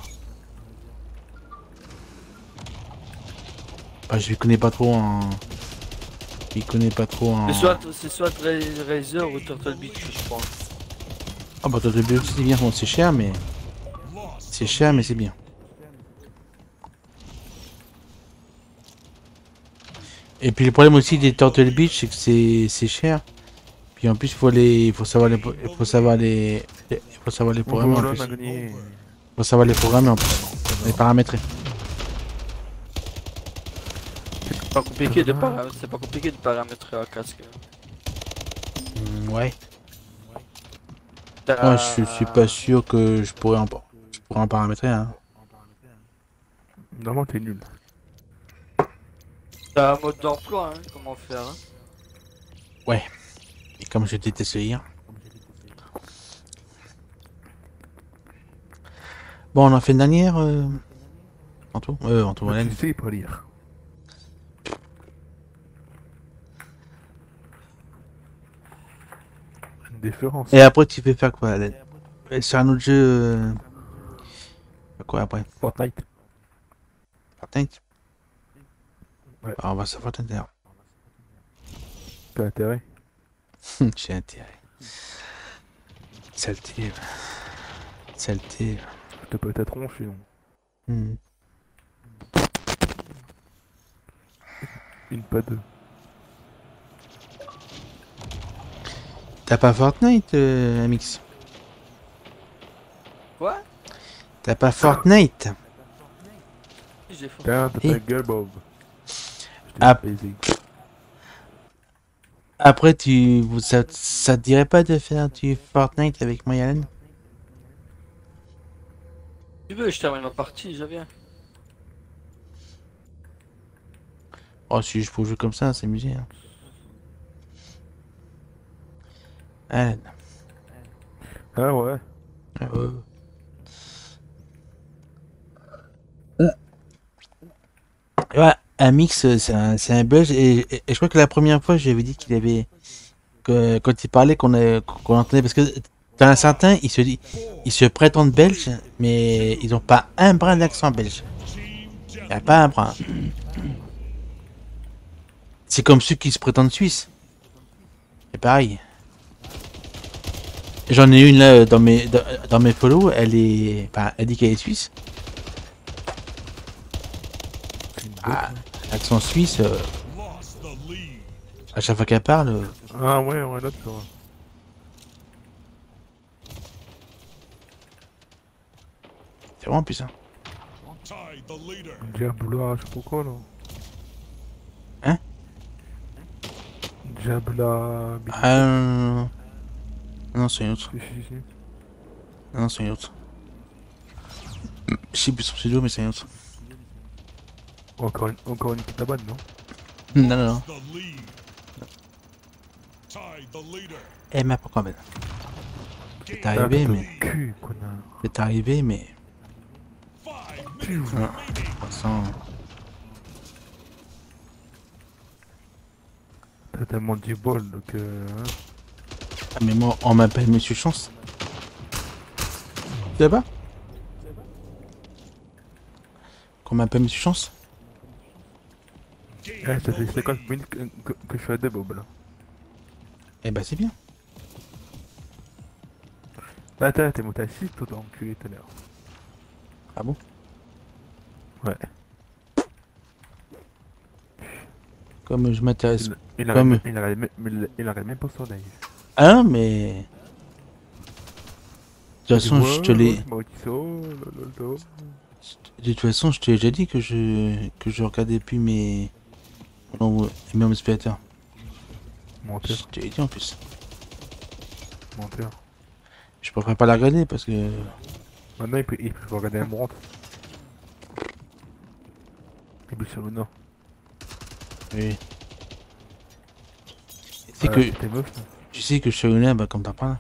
Bah, je les connais pas trop en... Je les connais pas trop en... C'est soit Razer ou Turtle Beach, je pense. Ah bah, toi, c'est bien, bon, c'est cher, mais... Lost C'est cher, mais c'est bien. Et puis le problème aussi des Turtle Beach, c'est que c'est cher. Puis en plus, il faut savoir les programmer en Voilà, on plus. a gagné. Faut savoir les programmer en plus. Les paramétrer. C'est pas compliqué de paramétrer un casque. Ouais. T'as- Moi, je suis pas sûr que je pourrais en paramétrer, hein. Normalement, t'es nul. T'as un mode d'emploi, hein, comment faire, hein. Ouais. Et comme je déteste lire. Bon, on en fait une dernière, Antoine Malène. Tu sais pas lire. Une différence. Et après, tu peux faire quoi, Alain? C'est un autre jeu, quoi après? Fortnite. Fortnite? Ouais. Ah, on va sur Fortnite d'ailleurs. T'as intérêt. J'ai intérêt. Saleté. Saleté. Je te peux ta tronche, sinon. Une, pas deux. T'as pas Fortnite, Amix? Quoi? T'as pas Fortnite? J'ai fait. Tiens, t'as Et- ta gueule, Bob. Je t'ai Ah. baisé. Après, ça te dirait pas de faire du Fortnite avec moi et Alan? Tu veux, je termine ma partie, je viens. Oh, si je peux jouer comme ça, c'est amusé. Hein. Alan. Ah ouais. Ouais, Amix, c'est un Belge et je crois que la première fois, j'avais dit qu'il avait quand il parlait qu'on entendait parce que dans un certain, ils se prétendent belges, mais ils ont pas un brin d'accent belge. Il y a pas un brin. C'est comme ceux qui se prétendent suisses. C'est pareil. J'en ai une là dans mes follow, elle dit qu'elle est suisse. Ah, l'accent suisse, Lost the lead. à chaque fois qu'elle parle, Ah ouais, on est là, tu vois. c'est vraiment puissant. Tied the leader. Diabla, je sais pas quoi, là. Hein? Diabla... Euh, Non, c'est une autre. Si. Non, c'est une autre. Je sais plus son pseudo, mais c'est une autre. Encore une petite abonne, non? Non, non, non. The lead. Ty the leader. Eh, mais pourquoi, ben? Gain T'es arrivé, Ah, mais. cul, connard. C'est arrivé, mais. 5 minutes Ah, remaining. Sans. T'as tellement du bol, donc hein. Ah, mais moi, on m'appelle Monsieur Chance. Tu sais pas? Qu'on m'appelle Monsieur Chance? Eh, ça fait 50 minutes que je suis à deux bobs là. Eh ben, c'est bien. Bah t'es monté à 6 toi, t'as enculé tout à l'heure. Ah bon? Ouais. Comme je m'intéresse. Il Comme. arrête même pas son live. Ah non, mais. De toute façon, je te l'ai. De toute façon, je t'ai déjà dit que je regardais plus mes membres spectateurs. Menteur, Je te l'ai dit en plus. menteur. Je préfère pas la regarder parce que. Maintenant il peut regarder un montre. Il est sur le nord. Oui. C'est que. T'es meuf là. Tu sais que je suis honnête, bah, comme t'en parles.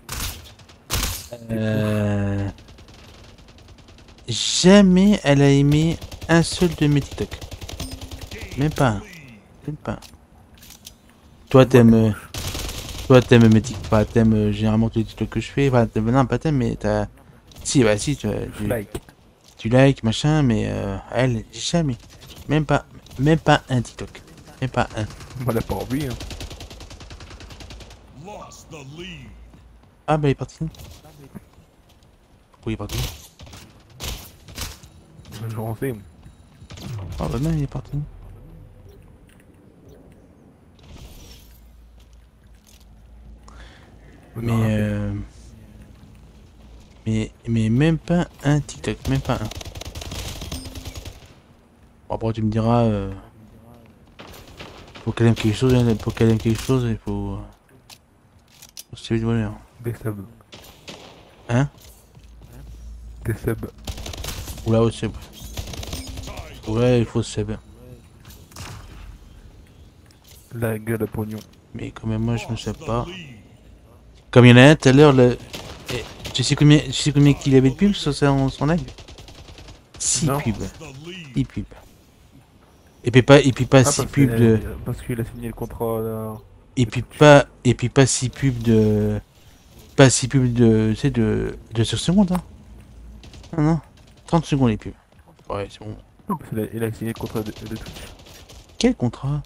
Jamais elle a aimé un seul de mes TikTok. Même pas un. Même pas un. Toi t'aimes. Toi t'aimes mes TikTok. Pas t'aimes généralement tous les TikTok que je fais. Enfin, non, pas t'aimes, mais t'as. Si, bah si, Like. tu likes, machin, mais elle, jamais. Même pas un TikTok. Même pas un. Moi elle a pas envie hein. Lost the lead. Ah bah il est parti. Pourquoi il est parti? Je refais. Ah bah non, il est parti. Mais même pas un TikTok, même pas un. Bon, après tu me diras, faut qu'elle aime quelque chose, hein, pour qu'elle aime quelque chose, il faut se lever de bonheur. Des subs. Hein? Des subs. Oula, au sub. Ouais, il faut sub. La gueule à pognon. Mais quand même, moi je me sais The pas. lead. Comme il y en a un tout à l'heure, eh, tu sais combien qu'il avait de pubs sur son live? 6 Non. pubs. The lead. 6 pubs. Et puis pas 6 pubs de. Parce qu'il a signé le contrat là. Et puis pas 6 pubs de. Pas 6 pubs de. Tu sais, de sur secondes, hein. Non, non. 30 secondes les pubs. Ouais, c'est bon. Non, parce qu'il a signé le contrat de Twitch. Quel contrat?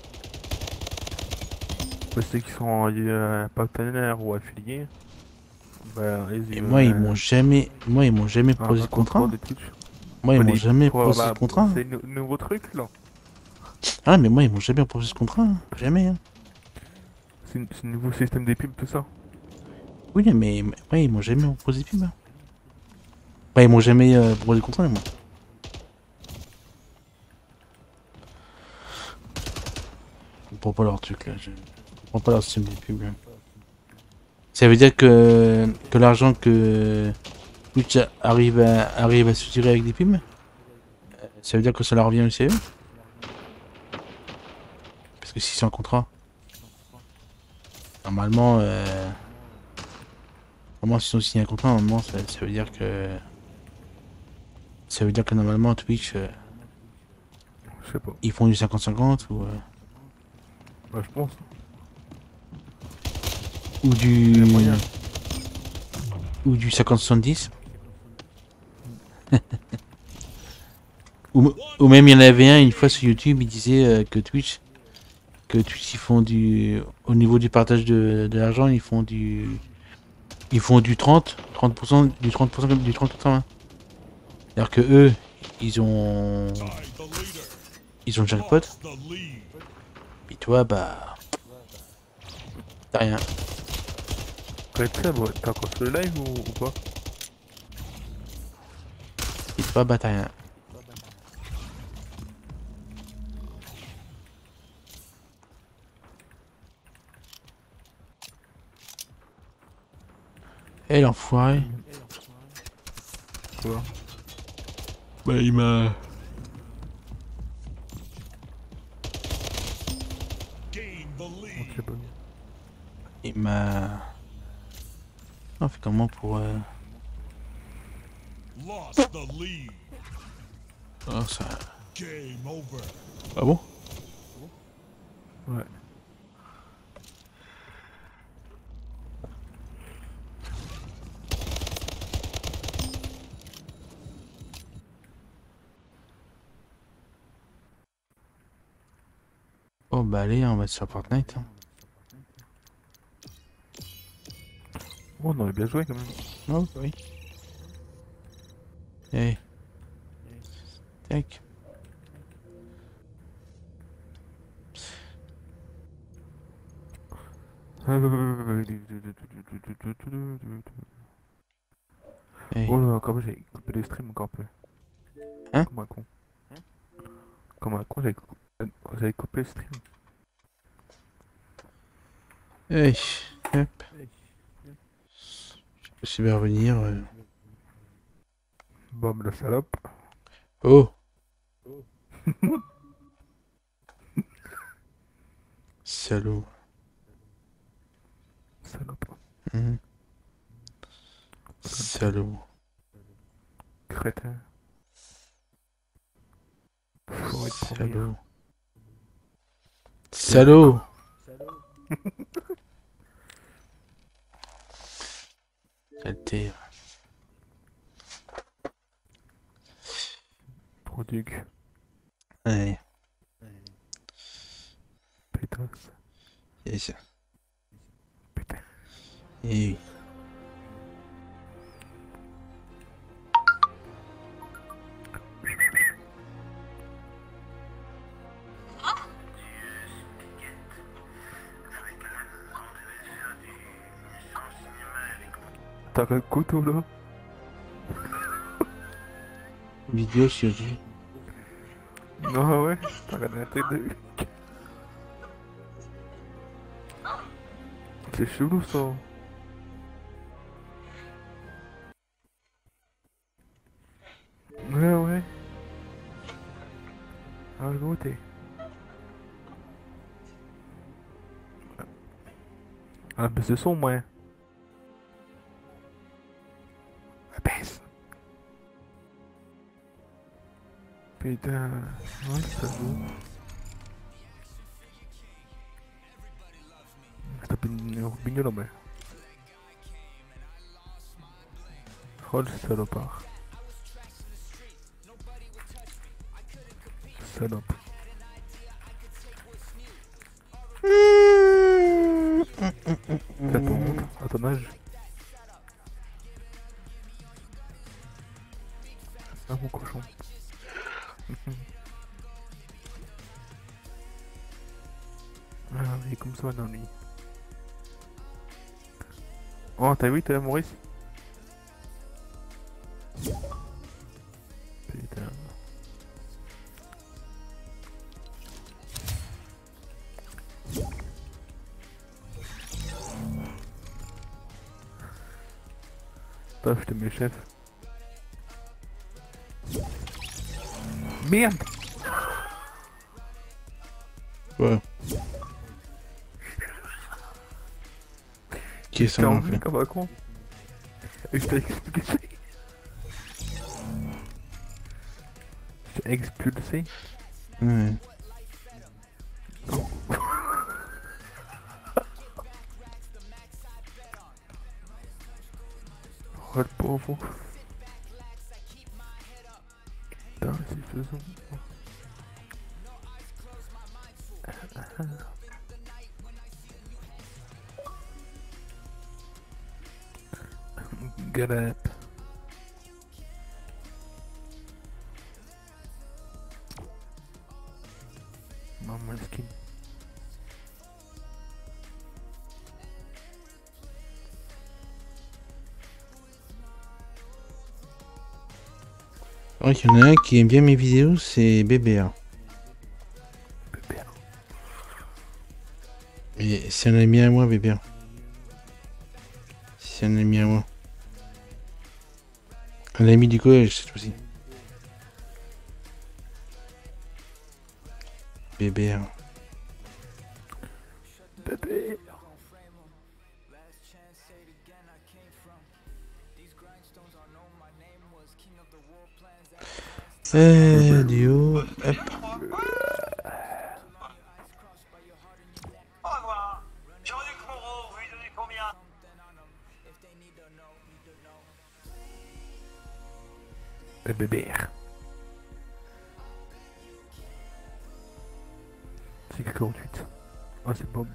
Parce que ceux qui sont partenaires ou affiliés. Bah, Et moi, ils m'ont jamais. Moi, ils m'ont jamais proposé un de contrat. de Twitch. Moi, ils m'ont Allez, jamais pour proposé la- de contrat. C'est nouveau truc là. Ah, mais moi, ils m'ont jamais proposé de contrat. Hein. Jamais, hein. C'est un nouveau système des pubs, tout ça. Oui, mais moi, ils m'ont jamais proposé de pub. Hein. Bah, ils m'ont jamais proposé de contrat, moi. Je comprends pas leur truc là. Je comprends pas leur système des pubs. Là. Ça veut dire que l'argent que Twitch arrive à se tirer avec des pubs, ça veut dire que ça leur revient aussi à eux. Parce que si c'est un contrat, normalement, s'ils ont signé un contrat, normalement, ça veut dire que normalement Twitch, Je sais pas. ils font du 50-50 Bah, je pense. ou Il y a moyen. du 50-70. Ou même il y en avait un une fois sur YouTube, il disait que Twitch ils font au niveau du partage de l'argent, ils font du 30% du 30%. Hein. C'est-à-dire que eux, ils ont Ty the leader. le jackpot, Lost the lead. puis toi bah t'as rien. Avec ça, bah, t'as encore sur le live ou pas? Puis toi bah t'as rien. Eh l'enfoiré. Quoi? Bah il m'a... Gain the On lead. sait pas. Il m'a... On fait comment pour... Lost the lead. Oh ça... Game over. Ah bon? Ouais. Oh bah allez, on va sur Fortnite. Hein. Oh, on aurait bien joué quand même. Oh oui. Eh. Tac. Eh. Oh là, comme j'ai coupé le stream encore un peu. Hein? Comme un con. Comme un con, j'avais coupé le stream. Eh. Hop. Je sais bien revenir. Bam, la salope. Oh. Salaud. Salope. Mhm. Salaud. Crétin. Faut être premier. Salaud. Salaud. Saleté. Trop duc. Ouais. Pétasse. C'est ça. Putain. Eh oui. T'as un couteau là? Vidéo sur lui. Non, ouais. T'as regardé la télé. C'est chelou ça. Ouais, ouais. Ah, gros, t'es. Ah, baisse le son, moi. Ah, baisse. Putain. Ouais, ça joue. T'as une bignole, mais. Oh, le salopard. Salope. T'as ton honte à ton âge. Ah, mon cochon. Ah, il est comme ça dans lui. Oh, t'as vu, t'as Maurice? Putain. Paf, je te mets chef. Merde! Ouais. Qui est T'es ça en envie fait? comme un con. Et je t'ai expulsé. Je t'ai expulsé. Ouais. Oh, le pauvre. Putain, c'est faisant. Galette. Maman, le skin. C'est vrai qu'il y en a un qui aime bien mes vidéos, c'est BBA. Pépère. Et c'est un ami à moi, BBA. C'est un ami à moi. Un ami du collège cette fois-ci. Bébé. Hein. Bébé. Duo. Hop. Au revoir. Jean-Luc Moreau, vous lui donnez combien? Bébé. C'est 48. Ah, c'est bon.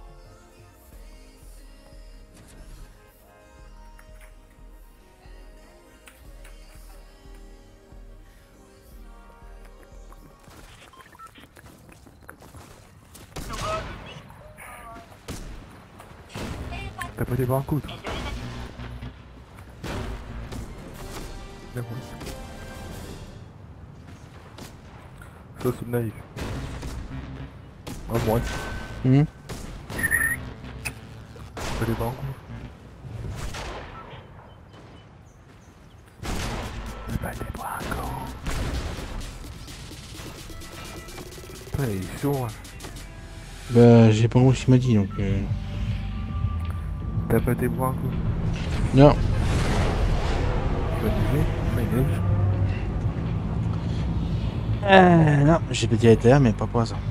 T'as pas été voir un coup, toi? D'accord. Ça, c'est naïf. Ah, moi. Mmh. T'as été voir un coup? T'as pas été voir un coup. Putain, il est chaud, hein. Bah, j'ai pas compris ce qu'il m'a dit donc. T'as pas été voir un coup? Non. Tu vas neiger? Ouais, il neige. Non, j'ai pas dit à terre, mais pas pour ça.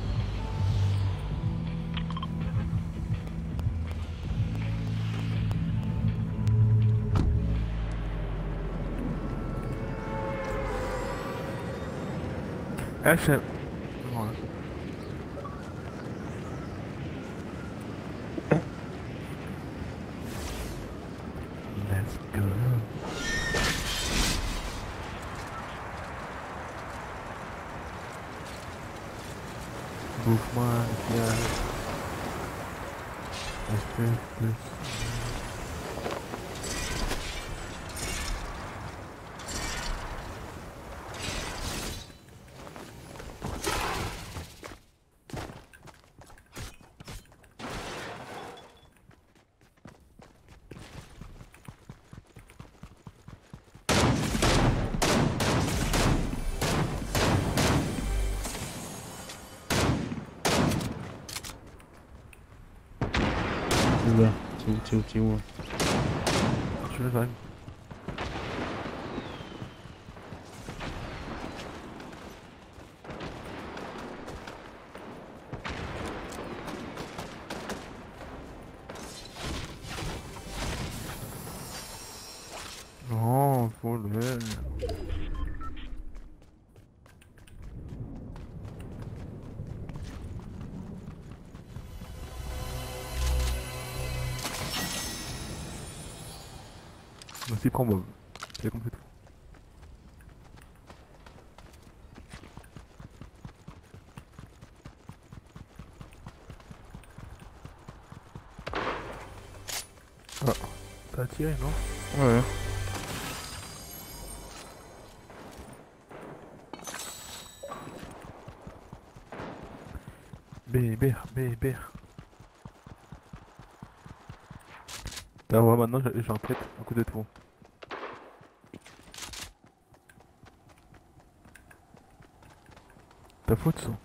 Ah, je sais. Voilà. Let's go. Bouffe-moi le gars. Espèce de... Oula. T'es où? Je le drive. Non, faut le... Merci, prends Bob. J'ai compris tout. Ah, t'as tiré, non? Ouais. Bébé. Là, ouais, maintenant j'ai en tête un coup de tour. Ta faute, ça.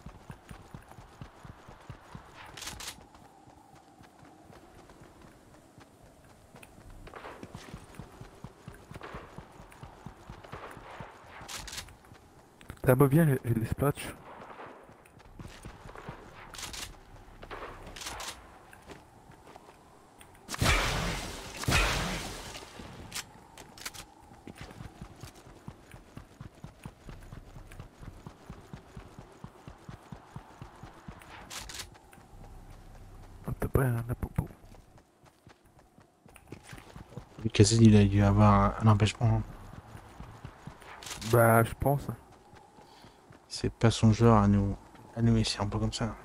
T'as pas bien les splatchs. T'as pas la popo. Le Cassidy, il a dû avoir un empêchement. Bah, je pense. C'est pas son genre à nous. À nous, c'est un peu comme ça.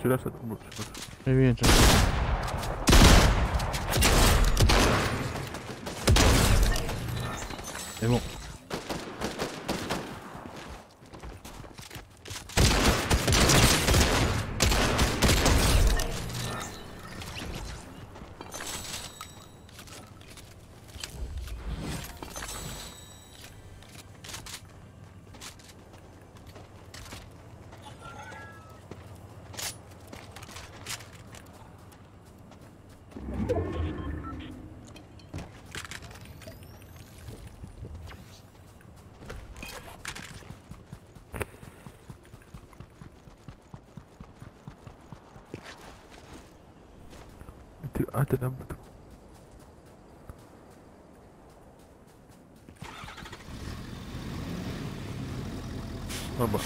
suis là, ça tombe. Oui, oui, attends. C'est bon. Ah, t'es là, moto. Ah bah.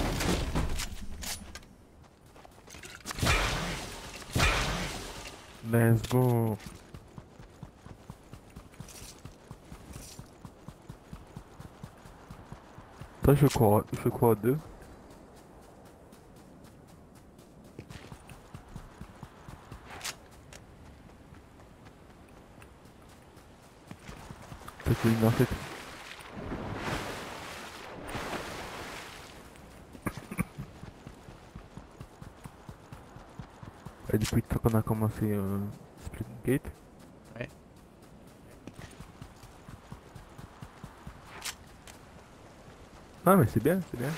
Let's go. Toi, je crois à deux. C'était une en fait. Et depuis le temps qu'on a commencé Split Gate. Ouais. Ah mais c'est bien, c'est bien.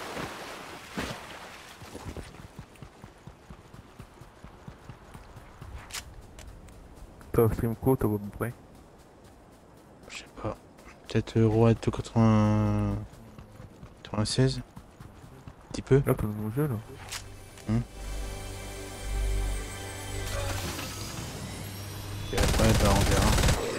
Toi, stream quoi, toi, à peu près? Je sais pas. Peut-être Roi de 80... 96. Un petit peu. Là, t'as mon jeu, là. Et après, bah, on verra.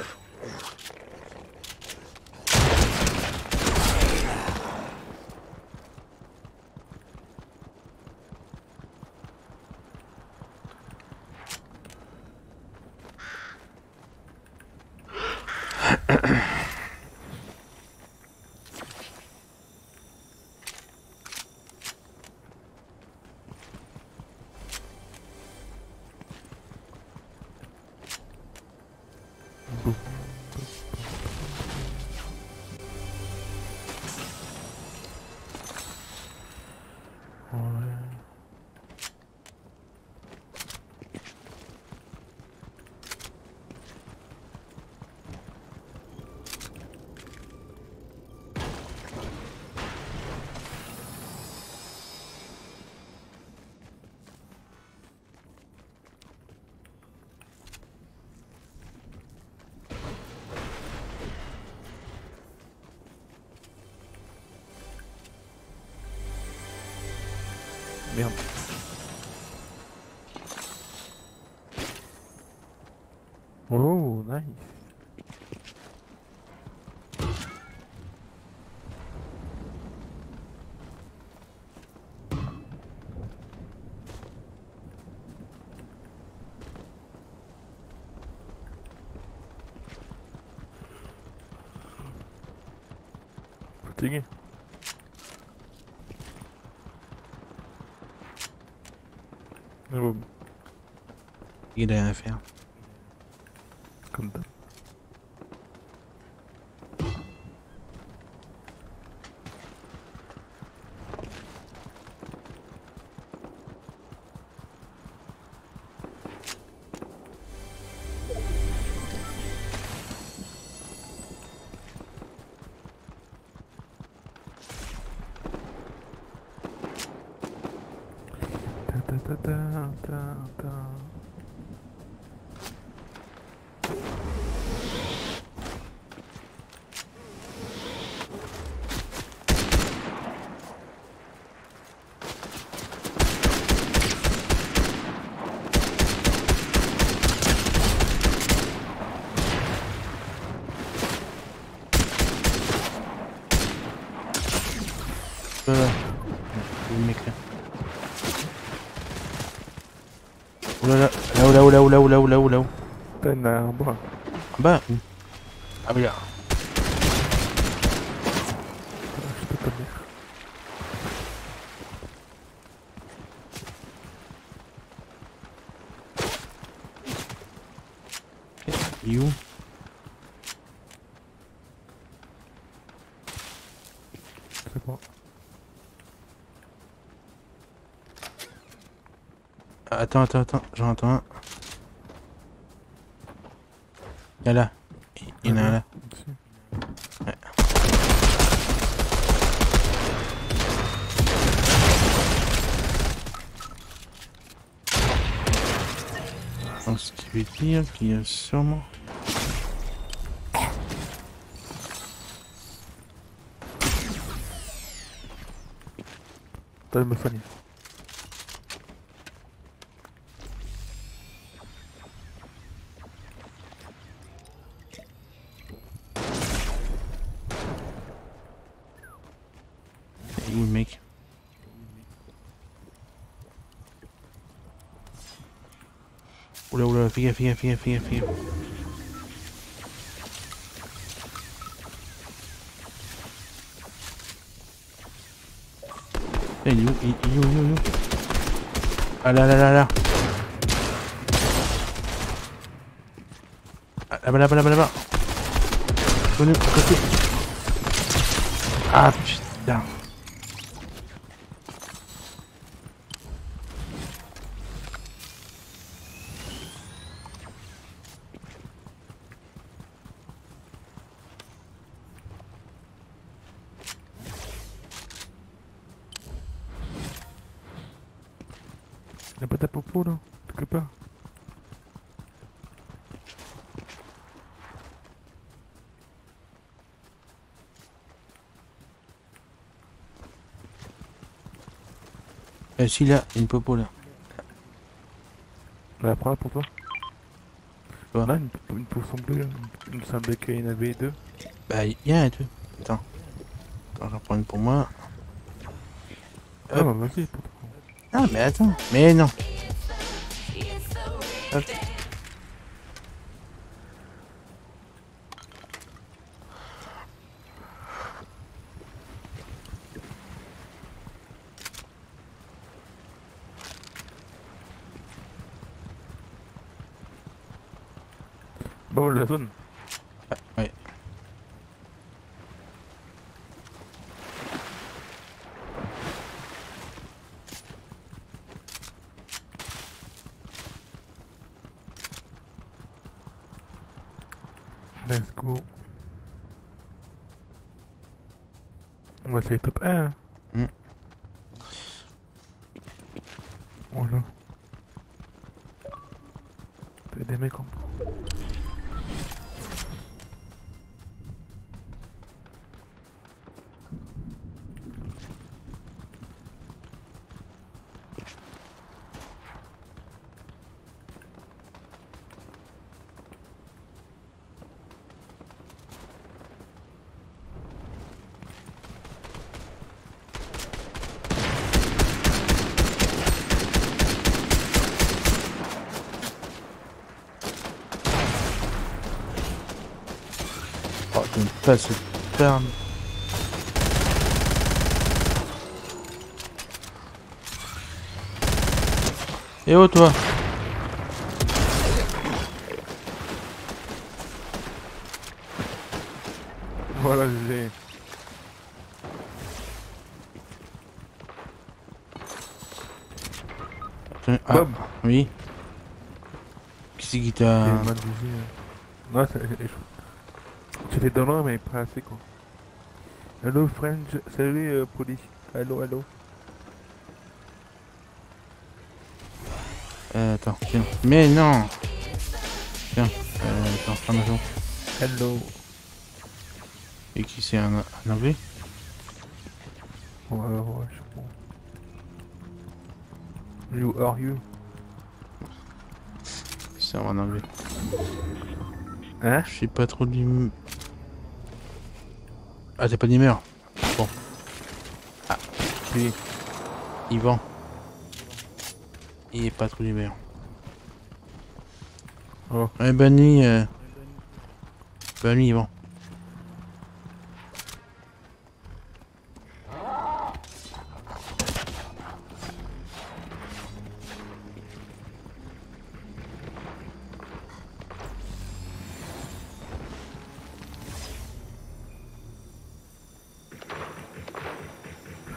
Boum. Ouais. Merde. Oh, nice. Fatigué. Mais bon, Il a rien à faire. comme d'hab. Ta ta ta ta ta ta. Voilà. Le mec là. Oulala, là, là. T'as un arbre. Ah bah, où? Ah oui là. Ah, je peux pas dire. Je sais pas. Attends, j'en entends un. Il y a là. Il y en a un là. Ici. Ouais. Donc ce qui veut dire qu'il y a sûrement... T'as me soigner. Il est où le mec? Oula, fais gaffe. Il est où? Ah là. Ah, là-bas. Venu, à côté. Ah putain. Y'a pas ta popo là? Quelque part? Si là, il y a une popo là. On va la prendre pour toi? Quoi? Là, une potion bleue. Il me semblait qu'il y en avait deux. Bah, il y a un truc. Attends, j'en prends une pour moi. Ah bah vas-y, pour toi. Ah, mais attends. Mais non. Hop. Bon, la zone. Ouais. Let's go. On va essayer top 1. Mm. Voilà. T'as des mecs en bas. Oh, je ne pas cette perle. Et oh toi. Voilà, je l'ai. Ah, Bob. oui. Qui c'est qui J'ai t'a... mal visé. Non, j'étais dans l'un, mais pas assez quoi. Hello, French. Salut, police. Hello. Attends, tiens. Mais non. Tiens, attends, ferme-la. Hello. Et qui c'est un anglais? Ouais, je sais pas. You are you? C'est un anglais. Hein? Je sais pas trop du... Ah, t'as pas d'humeur? Bon. Ah, Si. Yvan. Il est pas trop d'humeur. Oh. Ouais, bonne nuit, Yvan.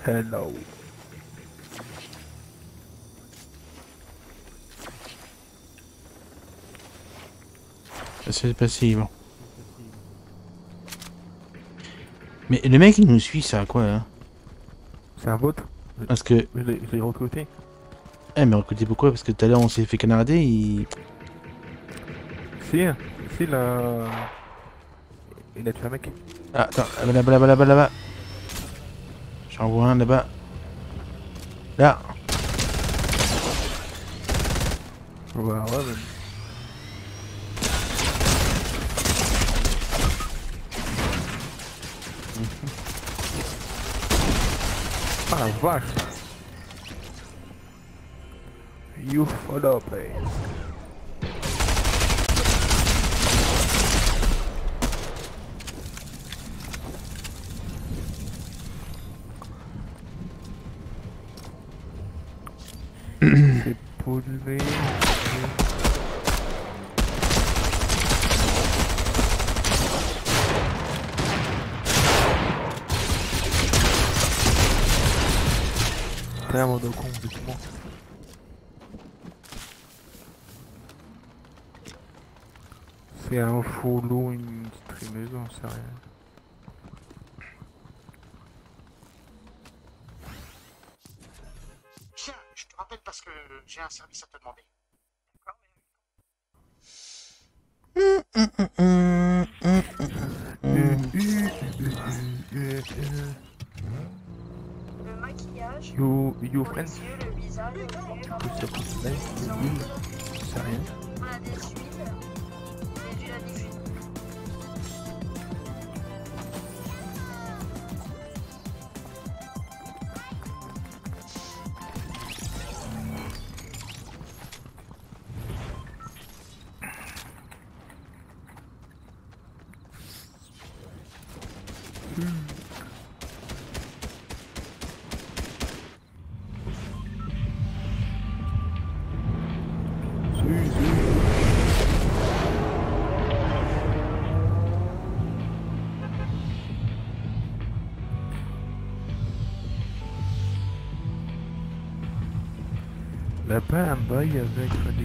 Hello. C'est passive. Mais le mec il nous suit, ça à quoi hein? C'est un bot. Parce que. Je l'ai recruté. Eh mais recruté pourquoi? Parce que tout à l'heure on s'est fait canarder, il... Si, il a... Il a tué un mec. Ah attends, là-bas. J'en vois un là-bas. Là. Ouais, mais... Ah la vache. You follow play. C'est pollué. C'est un mode con, effectivement. C'est un follow, une streameuse, on sait rien. Tiens, je te rappelle parce que j'ai un service à te demander. Le maquillage, You pour friends? les yeux, le visage, les lèvres, Que ça coûte là, l'huile, c'est rien. on a des huiles à diffuser. Là-bas, un bail avec Fadeki.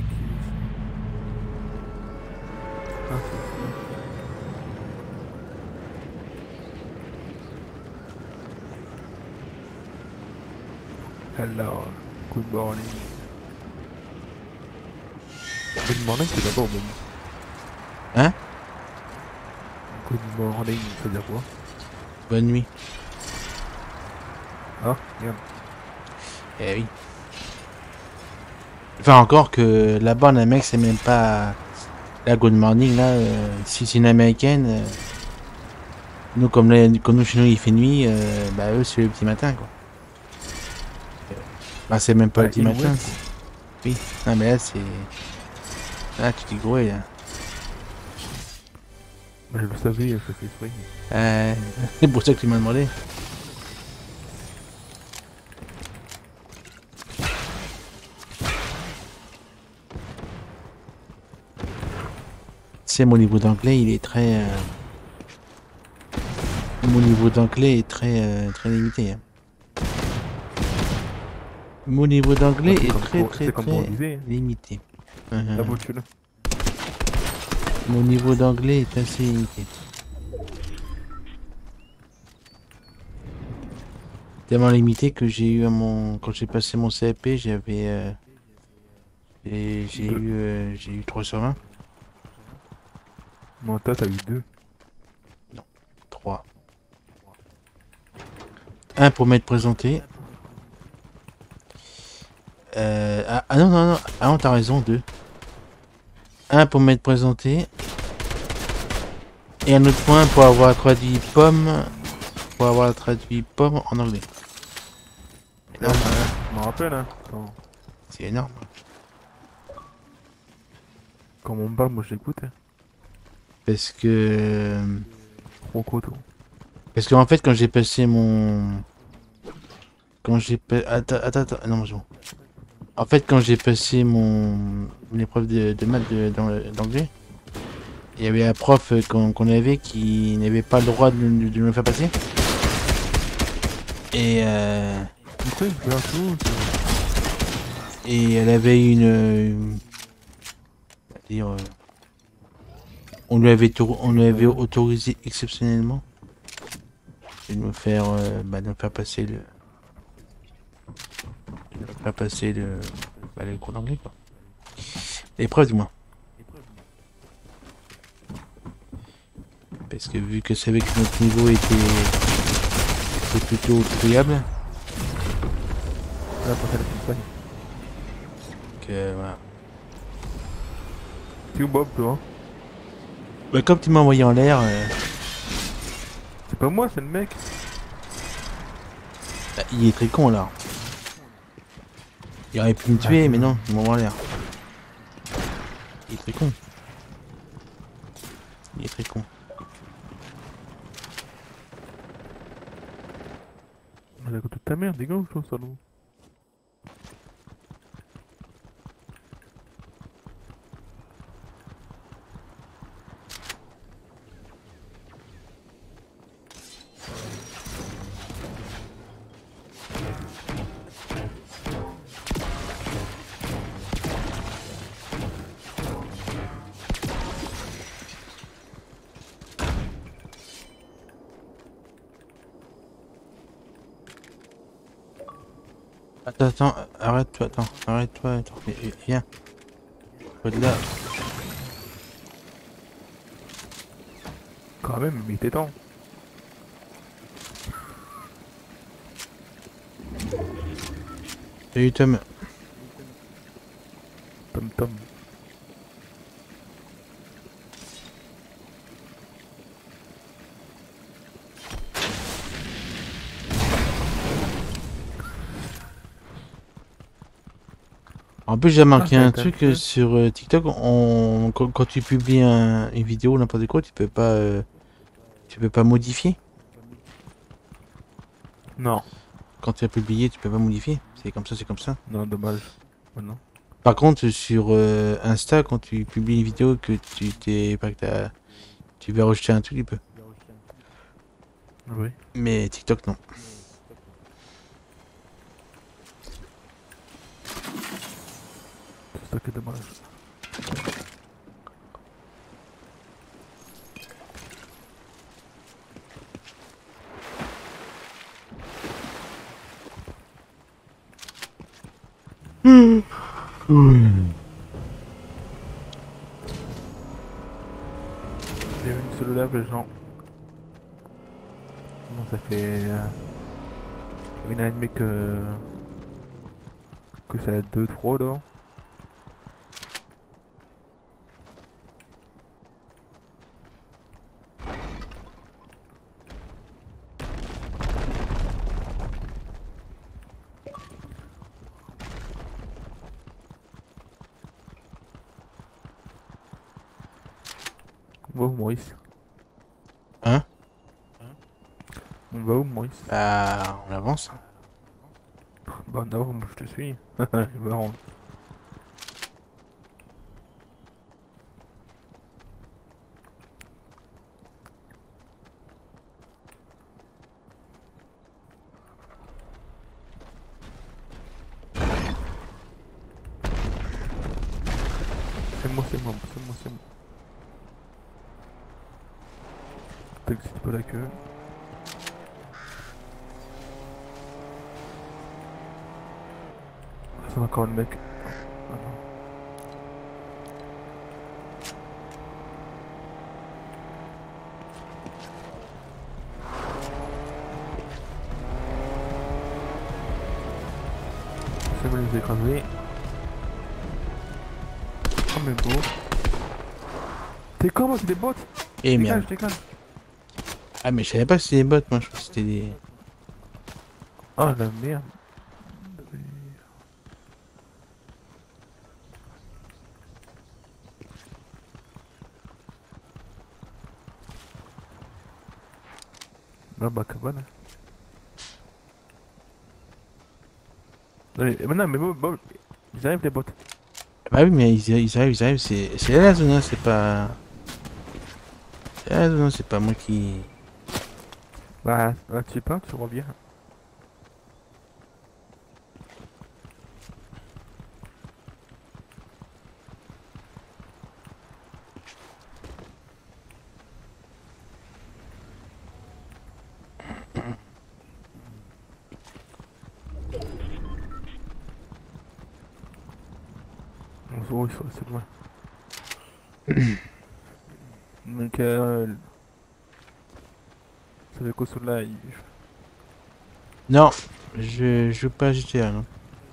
Ah, c'est ça. Hello, good morning. Good morning, c'est d'abord bon. Hein? Good morning, ça veut dire quoi? Bonne nuit. Ah, merde. Eh oui. Enfin encore que là-bas un mec c'est même pas la good morning là, si c'est une américaine, nous comme nous chez nous il fait nuit, bah eux c'est le petit matin quoi. Bah c'est même pas le petit matin. Ouais. Oui, non mais là c'est... Là tu t'es gros là. Bah, je le savais, je fais exprès. C'est pour ça que tu m'as demandé. C'est mon niveau d'anglais, il est très... Mon niveau d'anglais est très très limité. Hein. Mon niveau d'anglais Ouais, est très comme on disait. limité. La voiture. Mon niveau d'anglais est assez limité. Tellement limité que j'ai eu quand j'ai passé mon CAP, j'avais j'ai eu 320. Non, toi t'as eu 2. Non, 3. Un pour m'être présenté. Ah non, ah non, t'as raison, 2. Un pour m'être présenté. Et un autre point pour avoir traduit pomme. Pour avoir traduit pomme en anglais. Je me rappelle, hein. C'est énorme. Quand on me parle, moi j'écoute. Hein. Parce que... Trop coton. Parce qu'en fait, quand j'ai passé mon... Quand j'ai Attends, non, c'est bon. En fait, quand j'ai passé mon épreuve de maths d'anglais, il y avait un prof qu'on avait qui n'avait pas le droit de me faire passer. Et, Pourquoi il pleure tout? et elle avait on va dire, on lui avait autorisé exceptionnellement de nous faire, de nous faire passer le cours d'anglais, quoi. L'épreuve, du moins. Parce que vu que c'est savait que notre niveau était plutôt friable, Là, pour faire la petite paille. que voilà. C'est où Bob, toi? Bah, comme tu m'as envoyé en l'air, C'est pas moi, c'est le mec. bah, il est très con là. Il aurait pu me tuer, mais non, il m'a envoyé en l'air. Il est très con. Il est très con. On a côté de ta mère, dégage, toi, salaud. Attends, arrête-toi, viens. Au-delà. Quand même, mais il était temps. Salut Tom. Tom Tom. En plus, j'ai remarqué un t'as truc fait. sur TikTok. Quand tu publies une vidéo, n'importe quoi, tu peux pas modifier. Non. Quand tu as publié, tu peux pas modifier. C'est comme ça, c'est comme ça. Non, dommage. Oh, non. Par contre, sur Insta, quand tu publies une vidéo que tu veux rejeter un truc, tu peux. Oui. Mais TikTok, non. C'est ça qui est dommage. Bienvenue sur le live, les gens. Bon, ça fait une heure et demie que ça a 2-3 là. On va où, Maurice? Hein? On va où, Maurice? Bah, on avance. Bah, d'abord, moi je te suis. Bah, on... C'est moi, c'est moi, c'est moi, c'est moi. T'excites pas la queue. C'est encore le mec. Ah non. C'est bon, les écraser. Oh mais beau. T'es comment, c'est des bots? Eh merde. Dégage, dégage. Ah, mais je savais pas que c'était des bots, moi. Je pensais que c'était des. Oh la merde. Bah bah cabane. Non mais bon, ils arrivent les bots. Bah oui, mais ils arrivent. C'est la zone, hein, c'est pas. C'est la zone, hein, c'est pas moi qui. Bah là tu sais pas, tu reviens. Oh, c'est loin. Donc, ça fait qu'au soleil. Non, je joue pas à GTA, non.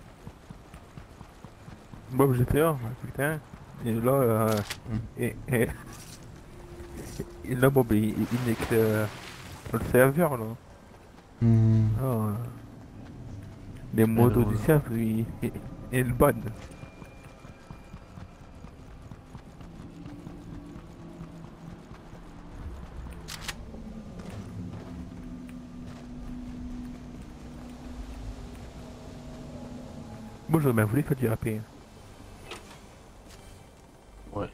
Bob GTA, putain. Et là, Hmm. et là, Bob, il n'est que dans le serveur, là. Hmm. Ah, les C'est modos du drôle. serveur, ils le bannent. Moi, j'aurais bien voulu faire du rap. Ouais.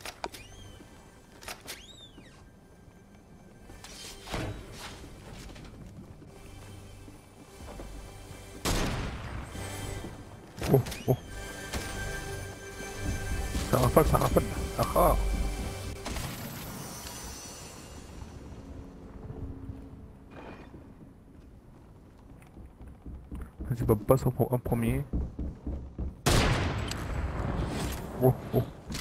Oh, oh. Ça rafale, ça rafale. Ah ah. Vas-y, Bob, passe en premier. Oh, oh.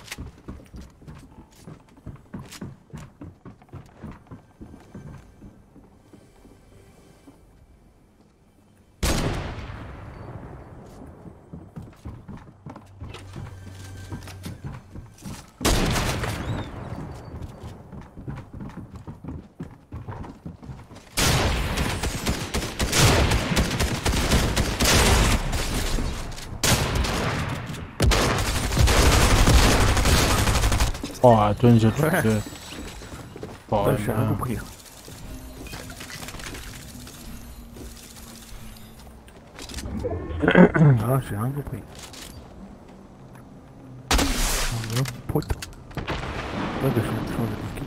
Oh, attends, j'ai tout Ouais. fait. Oh, Là, j'ai rien là. compris. Ah, j'ai rien compris. Oh, là, pote. Là, je change de skin.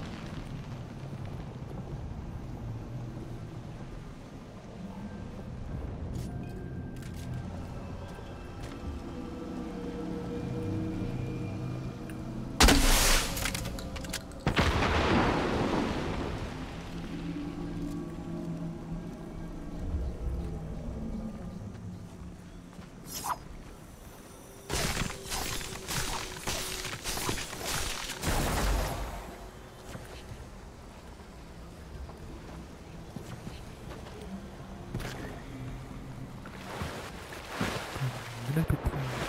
Bon appétit.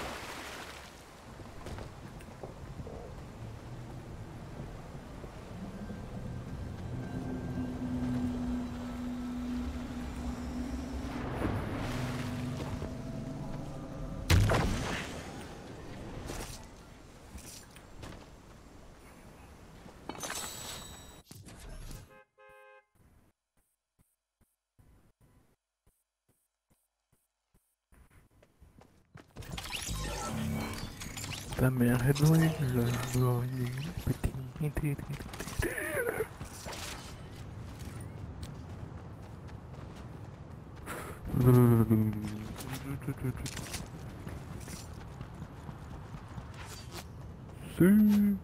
Ta mère est douée, je dois petit. Si.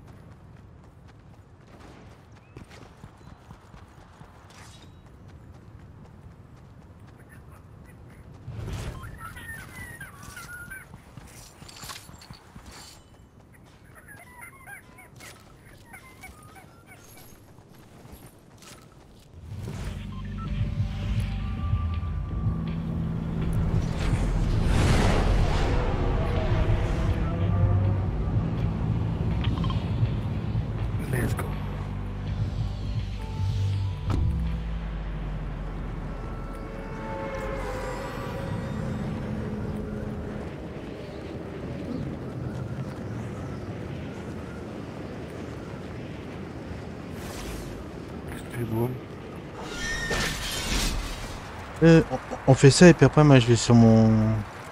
Let's go. C'est beau. On fait ça et puis après, moi, je vais sur mon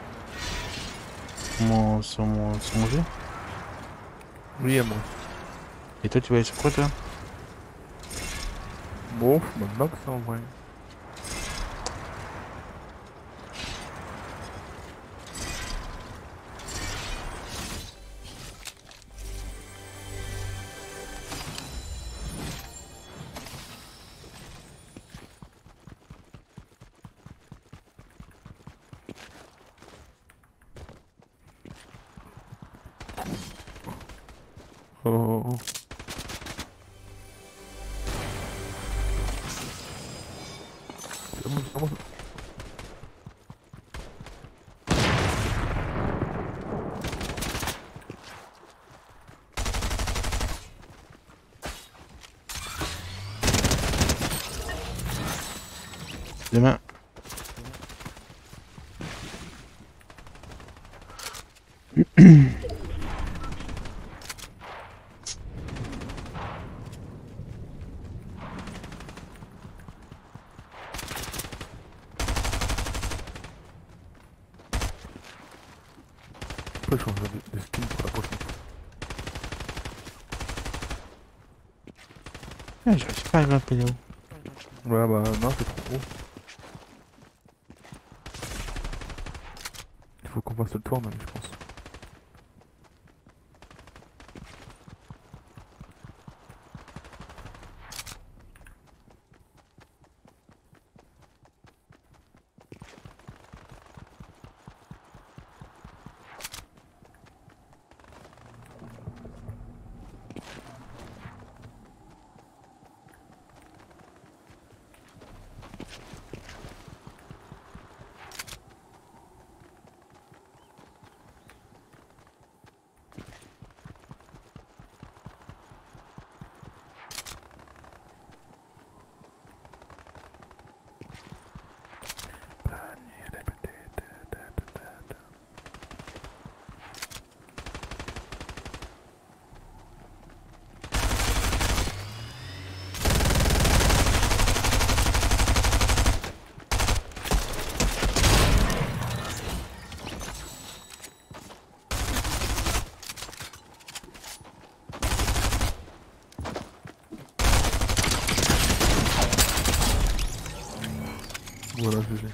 jeu. Oui, à moi. Et toi, tu vas aller sur quoi, toi? Bon, je me moque ça en vrai. Oh. C'est bon. Demain. Après, je changerai de skin pour la prochaine fois. Ah, j'arrive pas à grimper là-haut. Ouais, bah non, c'est trop haut. Il faut qu'on fasse le tour, même, je pense. Voilà, GG.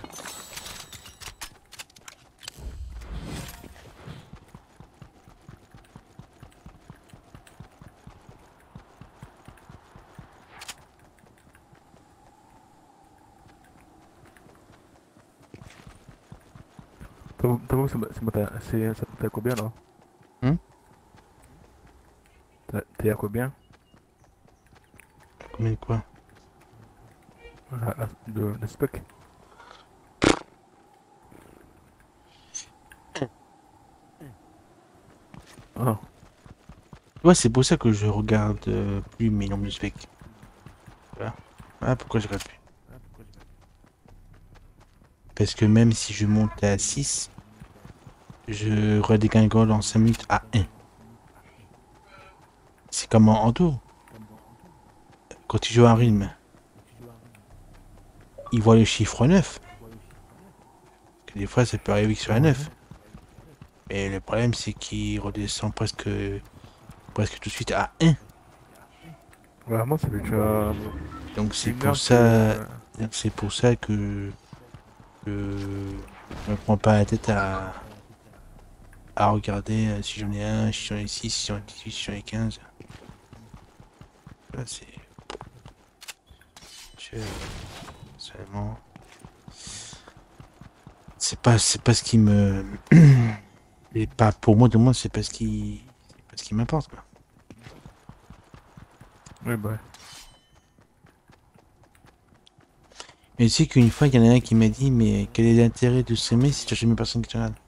T'avoue, ça t'es à combien là? T'es à combien? Combien de quoi? De spec? Ah, Ouais, c'est pour ça que je regarde plus mes nombres de specs. Voilà. Ah, pourquoi je regarde plus? Parce que même si je monte à 6, je redégringole en 5 minutes à 1. C'est comme en tour. Quand tu joues un rythme, il voit le chiffre 9. Que des fois, ça peut arriver que sur un 9. Mais le problème, c'est qu'il redescend presque tout de suite à 1. vraiment, ça fait déjà Donc c'est une pour heure ça, que... que je me prends pas la tête à regarder si j'en ai 1, si j'en ai 6, si j'en ai 18, si j'en ai 15. Là, c'est... Seulement... C'est pas ce qui me... Et pas pour moi, de moi, c'est pas ce qui m'importe, quoi. Oui, bah. Mais tu sais qu'une fois, il y en a un qui m'a dit, mais quel est l'intérêt de s'aimer si tu n'as jamais personne qui te regarde?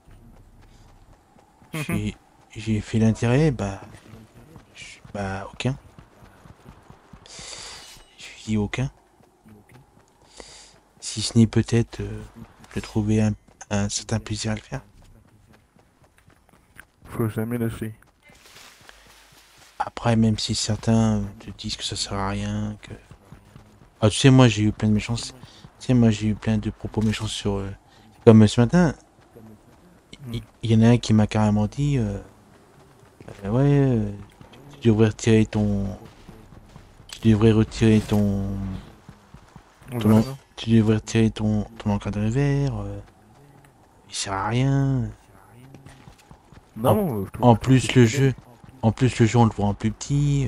J'ai fait l'intérêt, bah aucun. Je lui dis aucun. Si ce n'est peut-être de trouver un certain plaisir à le faire. Faut jamais lâcher. Après, même si certains te disent que ça sert à rien, que... Ah, tu sais, moi j'ai eu plein de méchancetés. Tu sais, moi j'ai eu plein de propos méchants sur... Comme ce matin, il y en a un qui m'a carrément dit... ouais, tu devrais retirer ton... Tu devrais retirer tu devrais retirer ton encadré vert. Il sert à rien. Non, En plus le jeu, on le voit en plus petit.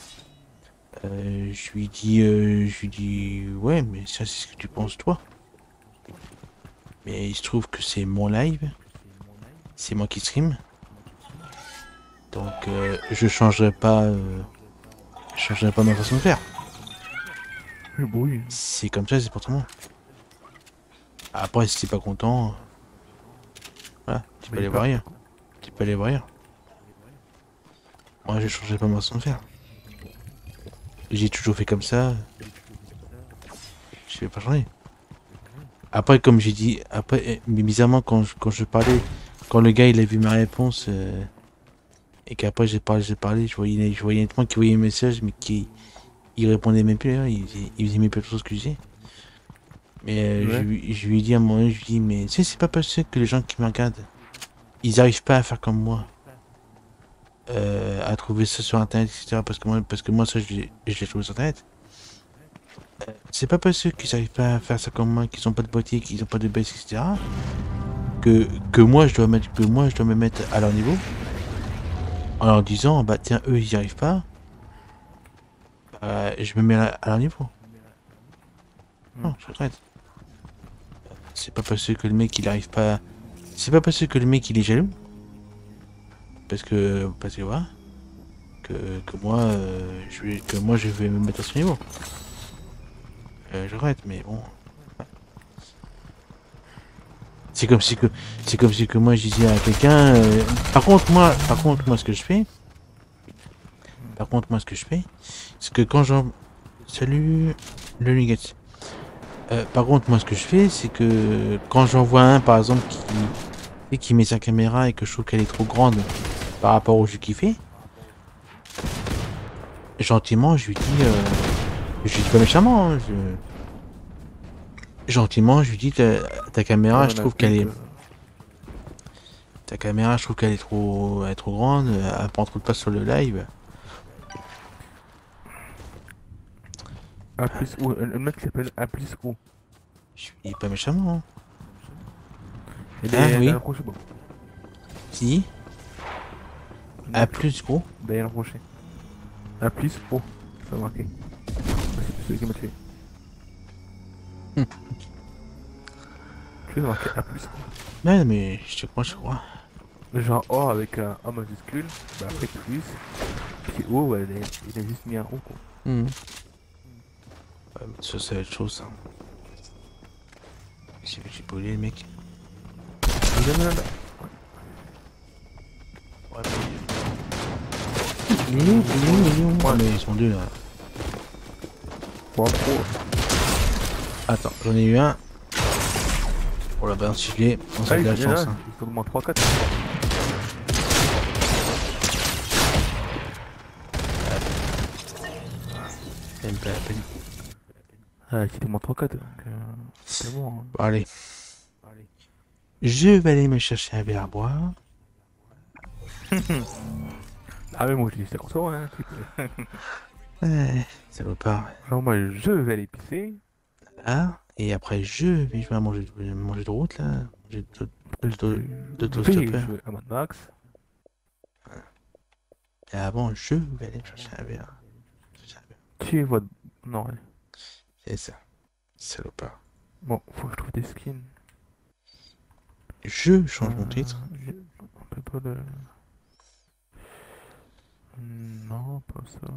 Je lui dis ouais, mais ça c'est ce que tu penses toi. Mais il se trouve que c'est mon live, c'est moi qui stream. Donc je changerai pas ma façon de faire. Oui. C'est comme ça, c'est pour tout le monde. Après, si t'es pas content, voilà, tu peux Mais aller il voir part. ailleurs. Tu peux aller voir ailleurs. Moi, je changerai pas ma façon de faire. J'ai toujours fait comme ça. Je vais pas changer. Après, comme j'ai dit, mais bizarrement, quand je parlais, quand le gars il a vu ma réponse, et qu'après j'ai parlé, je voyais nettement qu'il voyait le message, mais il répondait même plus, hein, il faisait même pas tout ce que je disais. Mais Ouais. je lui ai dit à un moment donné, je lui ai dit, mais tu sais, c'est pas possible que les gens qui me regardent, ils arrivent pas à faire comme moi, à trouver ça sur internet, etc. Parce que moi ça, je l'ai trouvé sur internet. C'est pas possible qu'ils arrivent pas à faire ça comme moi, qu'ils ont pas de boîtier, qu'ils ont pas de baisse, etc. Que moi je dois me mettre à leur niveau en leur disant bah tiens eux ils y arrivent pas, je me mets à leur niveau. Non, je regrette. C'est pas parce que le mec il arrive pas. C'est pas parce que le mec il est jaloux. Parce que voilà. Que moi je vais me mettre à son niveau. Je regrette, mais bon. C'est comme si que moi je disais à quelqu'un. Par contre moi ce que je fais. Par contre moi ce que je fais, c'est que quand j'en. Salut le Nugget. Par contre, moi, ce que je fais, c'est que quand j'en vois un, par exemple, qui met sa caméra et que je trouve qu'elle est trop grande par rapport au jeu qu'il fait, gentiment, je lui dis pas méchamment, hein, gentiment, je lui dis ta caméra, je trouve qu'elle est, ta caméra, je trouve qu'elle est trop grande, elle prend trop de place sur le live. A plus O. Un mec qui s'appelle A plus O. Je lui dis pas méchamment. Hein. Il Hein, est oui. approché. Bon. Si. A plus gros. D'ailleurs approché. A plus O. Ça va marqué. C'est celui qui m'a tué. Tu vois, marqué A plus O. Ouais, mais je te crois, je crois. Genre O avec un A majuscule. Bah après plus. Puis O, ouais, il a juste mis un O quoi. Ouais, mais ça, c'est autre chose. Hein. J'ai pollué le mec. Ouais, mais ils sont deux là. Bon, trop. Attends, j'en ai eu un. Pour la balance gilet, on s'en Ah, il la est là, chance. Hein. il faut au moins 3-4. Même pas la peine. Ah, il au moins 3-4. Donc, c'est bon. Hein. Bon, allez. Je vais aller me chercher un verre à boire. Ah, mais moi je dis c'est comme ça, hein. Ça va pas. Genre, moi je vais aller pisser. Là. Et après, je vais manger de route là. Manger de Je toast vais chopper. jouer à Mad Max. Et avant, je vais aller me chercher un verre. Tu vois. Non, ouais. C'est ça. Salopard. Bon, faut que je trouve des skins. Je change mon titre. On peut pas le. Non, pas ça.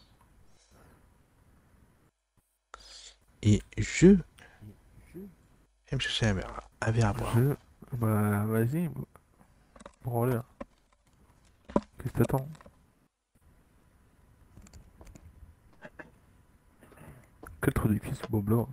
Et je vais me chercher un verre à boire. Bah, vas-y. Branleur. Qu'est-ce que t'attends? Quel trou de cul ce beau blanc.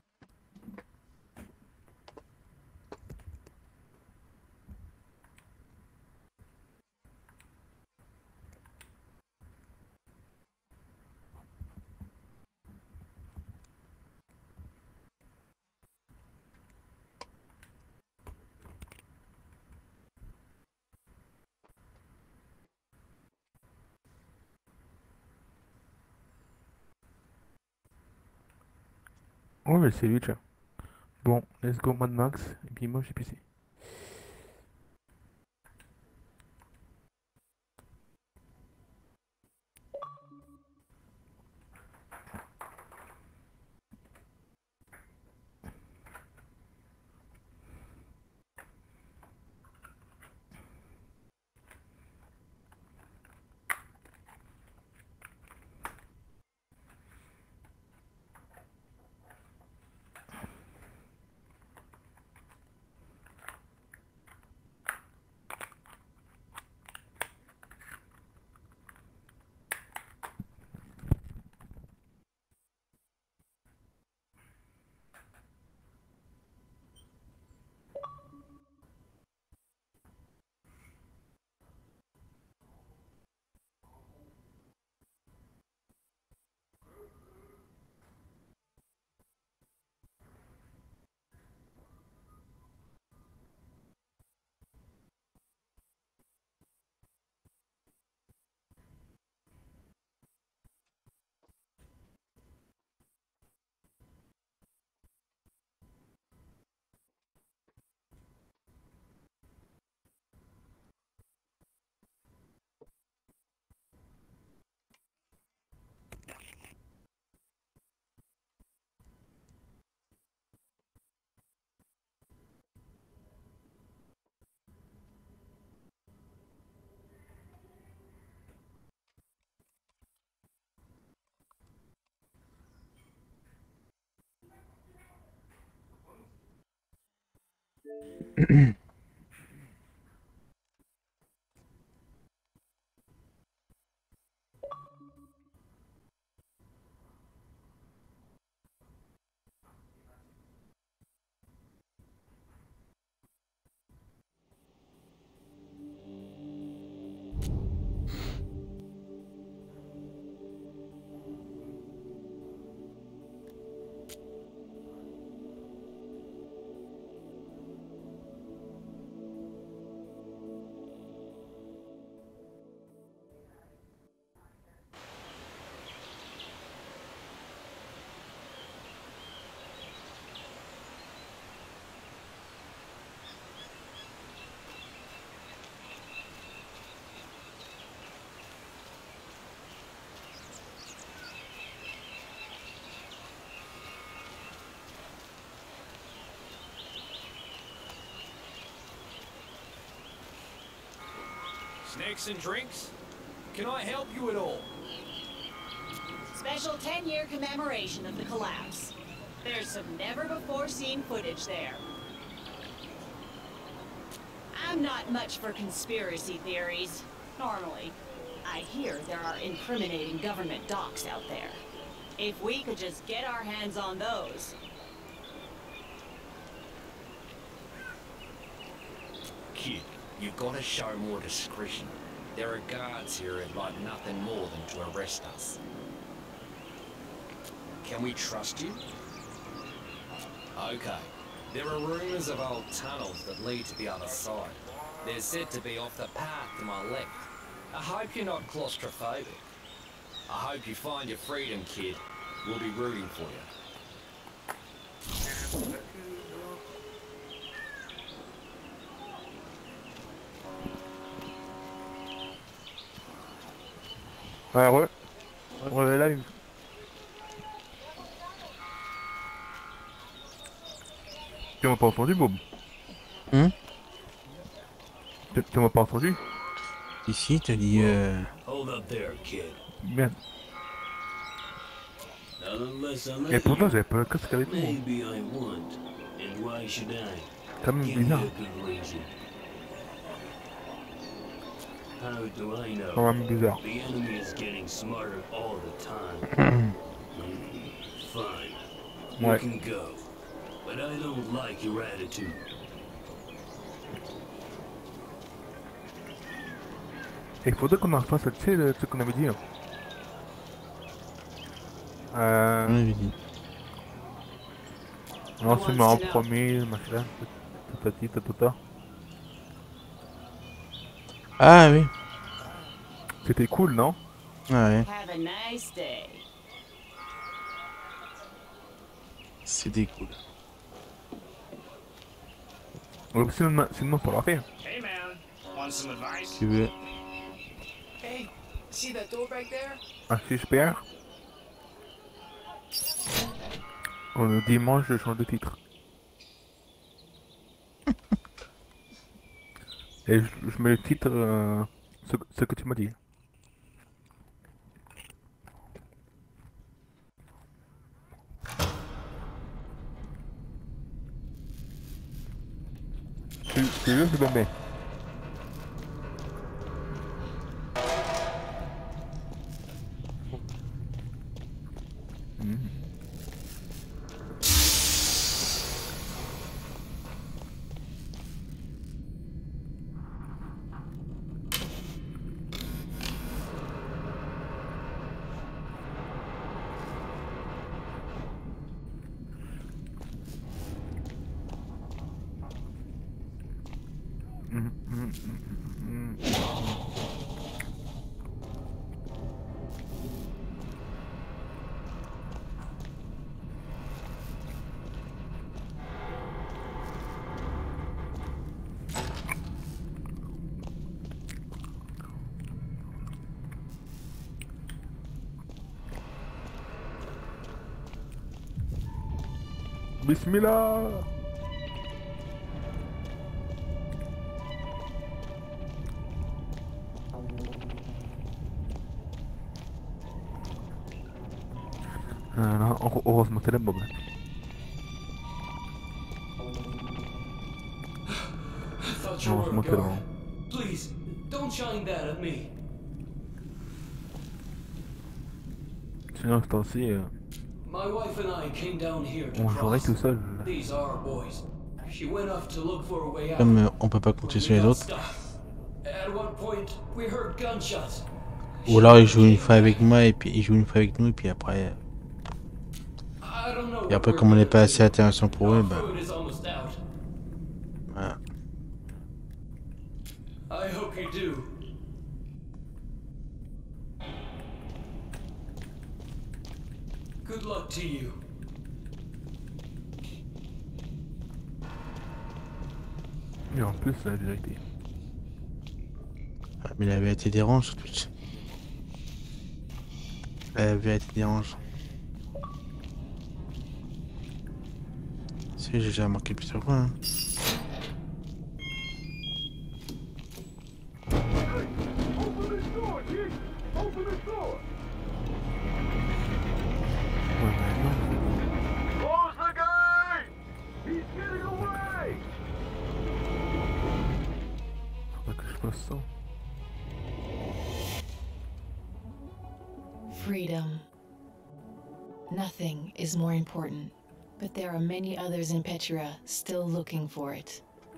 Oh, mais c'est lui, tiens. Bon, let's go Mad Max. Et puis moi, j'ai pissé. Snacks and drinks? Can I help you at all? Special 10-year commemoration of the collapse. There's some never-before-seen footage there. I'm not much for conspiracy theories, normally. I hear there are incriminating government docs out there. If we could just get our hands on those. Kid, you've got to show more discretion. There are guards here who'd like nothing more than to arrest us. Can we trust you? Okay. There are rumors of old tunnels that lead to the other side. They're said to be off the path to my left. I hope you're not claustrophobic. I hope you find your freedom, kid. We'll be rooting for you. Ouais, on est live. Tu m'as pas entendu, Bob? Tu m'as pas entendu? Ici, t'as dit Hold up there, kid. Merde. Et pourtant, j'avais pas le casque avec moi. C'est quand même bizarre. Quand même bizarre. The enemy is getting smarter all the time. Fine. You Ouais. can go. But I don't like your attitude. Et il faudrait qu'on en refasse, tu sais, ce qu'on avait dit. Hein. on avait dit. Lancez-moi en premier, machin, tatati, tatata. Ah oui. C'était cool, non? Ouais. Have a nice day. C'était cool. Ouais, sinon, on peut la faire. Hey man, want some advice? Tu veux. Hey, see that door back there? Ah, si je perds. On dimanche, je change de titre. Et je mets le titre, ce que tu m'as dit. Tu veux, je le mets. Bismillah. Heureusement, c'est la bombe. Watch Non, your c'est work, monté guard. loin. Please, don't shine that at me. Sinon, ce temps-ci, My wife and I came down here to on jouerait cross. tout seul. These are our boys. She went off to look for a way out. Comme on peut pas compter sur les We got autres. stuck. At one point, we heard gunshots. Ou alors ils jouent une fois avec moi et puis ils jouent une fois avec nous et puis après. I don't know Et après what comme on we're n'est pas gonna assez do. intéressant pour eux, Our bah food is almost out. voilà. I hope you do. Good luck to you. Et en plus, la vérité. Ah, mais la vérité dérange sur Twitch. La vérité dérange. Si j'ai déjà marqué plusieurs fois. Hein. Ouais, mais non, Close the gate! He's getting away! faudrait que je fasse ça. Freedom. Nothing is more important, but there are many others in Petra still looking for it.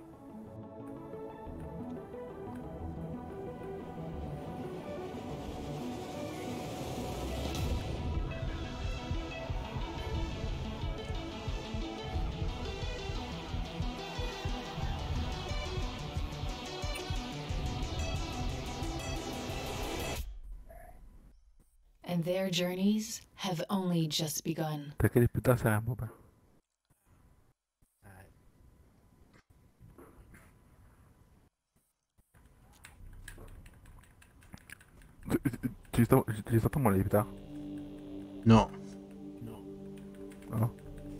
And their journeys have only just begun. T'as quel putain, c'est un boba. Tu les entends, moi, les pétards? Non. Ah.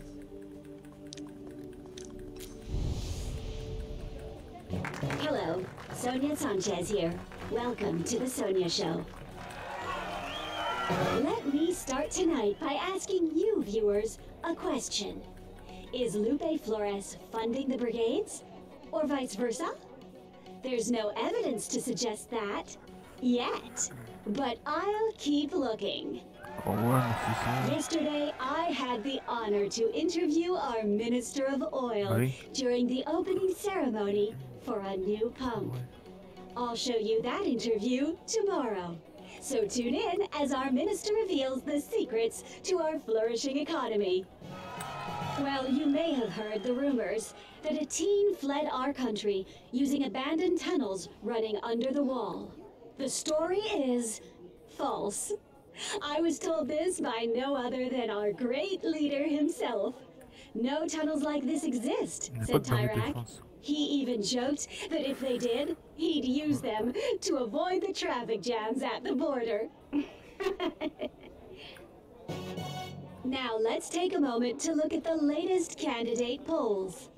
Hello, Sonia Sanchez here. Welcome to the Sonia Show. Let me start tonight by asking you, viewers, a question. Is Lupe Flores funding the brigades? Or vice versa? There's no evidence to suggest that yet, but I'll keep looking. Oh ouais, mais c'est ça. Yesterday, I had the honor to interview our Minister of Oil Oui. during the opening ceremony for a new pump. I'll show you that interview tomorrow. So tune in as our minister reveals the secrets to our flourishing economy. Well, you may have heard the rumors that a teen fled our country using abandoned tunnels running under the wall. The story is false. I was told this by no other than our great leader himself. No tunnels like this exist, Il n'y a pas said de barrière de Tyrak. défense. He even joked that if they did, he'd use them to avoid the traffic jams at the border. Now let's take a moment to look at the latest candidate polls.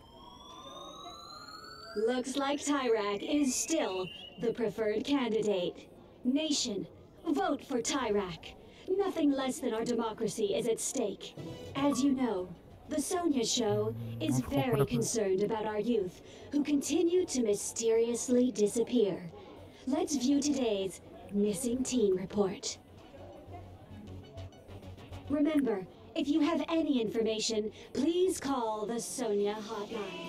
Looks like Tyrak is still the preferred candidate. Nation, vote for Tyrak. Nothing less than our democracy is at stake. As you know, the Sonia Show is very concerned about our youth who continue to mysteriously disappear. Let's view today's Missing Teen Report. Remember, if you have any information, please call the Sonia hotline.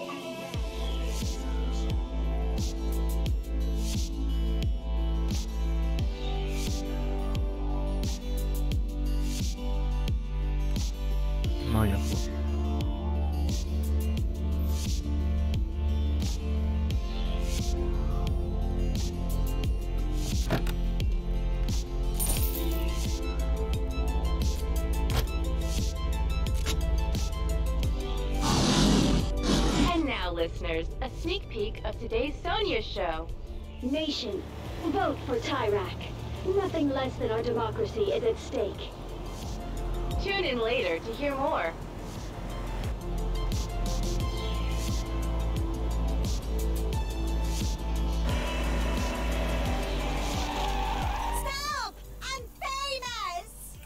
Non, il y a pas. And now, listeners, a sneak peek of today's Sonia Show. Nation, vote for Tyrak. Nothing less than our democracy is at stake. Tune in later to hear more. Stop! I'm famous!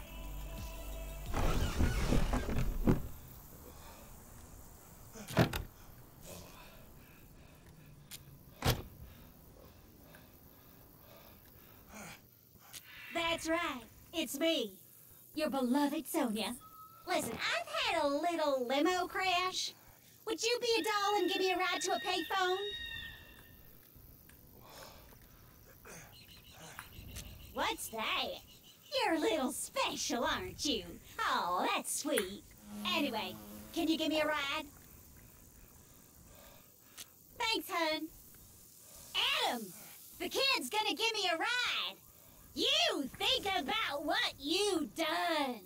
That's right. It's me, your beloved Sonia. Listen, I've had a little limo crash. Would you be a doll and give me a ride to a payphone? What's that? You're a little special, aren't you? Oh, that's sweet. Anyway, can you give me a ride? Thanks, hun. Adam, the kid's gonna give me a ride. You think about what you've done.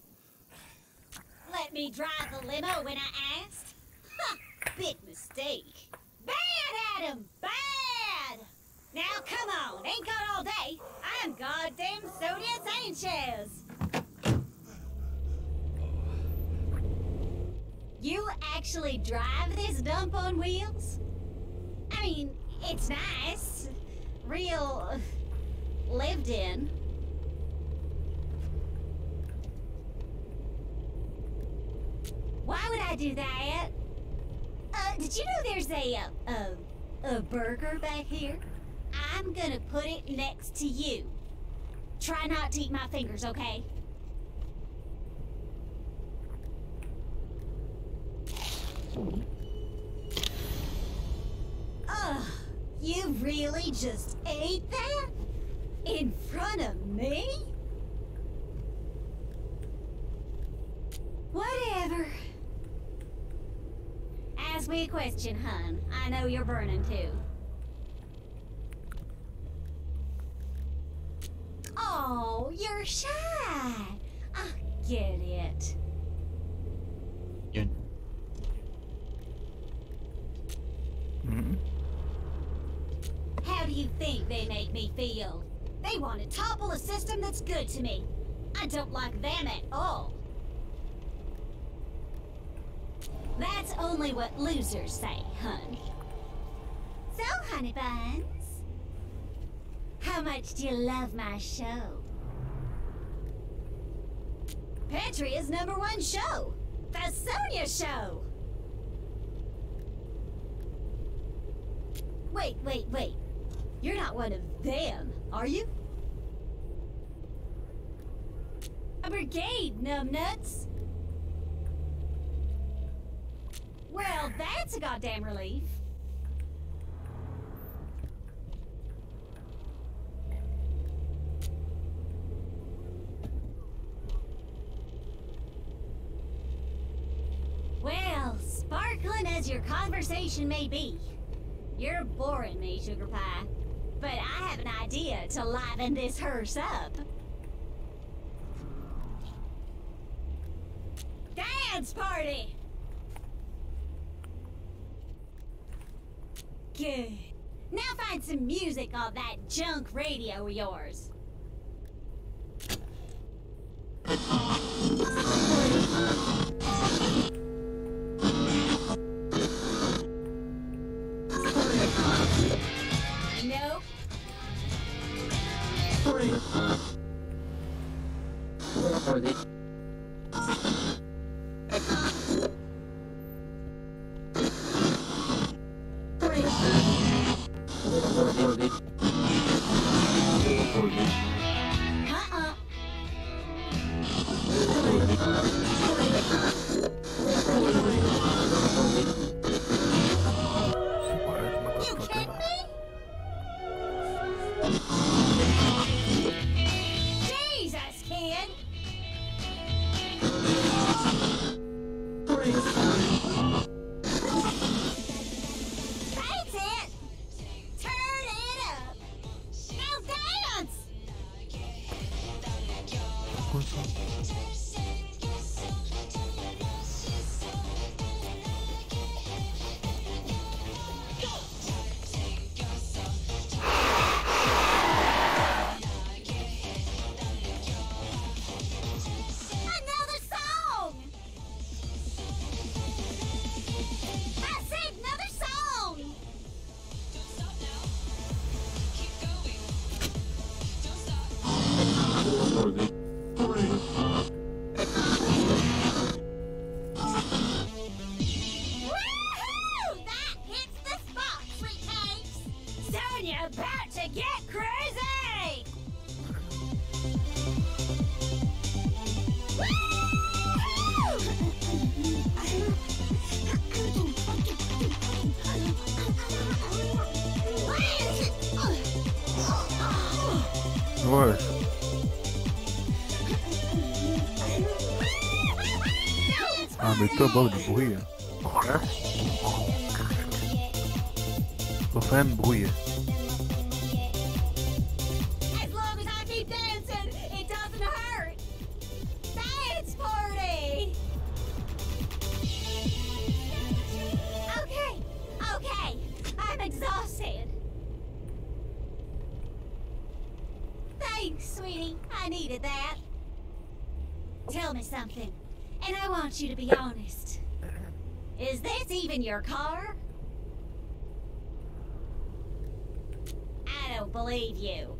Let me drive the limo when I asked? Ha! Big mistake. Bad, Adam! Bad! Now, come on. Ain't got all day. I'm goddamn Sonia Sanchez. You actually drive this dump on wheels? I mean, it's nice. Real... lived in. Why would I do that? Did you know there's a burger back here? I'm gonna put it next to you. Try not to eat my fingers, okay? Ugh, you really just ate that? In front of me? Whatever. Ask me a question, hun. I know you're burning too. Oh, you're shy. I get it. How do you think they make me feel? They want to topple a system that's good to me. I don't like them at all. That's only what losers say, hun. So, honey buns, how much do you love my show? Petria's #1 show, The Sonia Show. Wait. You're not one of them, are you? A brigade, numbnuts. Well, that's a goddamn relief. Well, sparkling as your conversation may be, you're boring me, Sugar Pie. But I have an idea to liven this hearse up. Dance party! Good. Now find some music on that junk radio of yours. Nope. You kidding me? Jesus, kid! That's it! Turn it up! Ouais. Ah mais toi, bon, du bruit. Hein. Faut faire un bruit. As long as I keep dancing, it doesn't hurt. Dance party. Okay. I'm exhausted. Thanks, sweetie. I needed that. Tell me something, and I want you to be honest. Is this even your car? I don't believe you.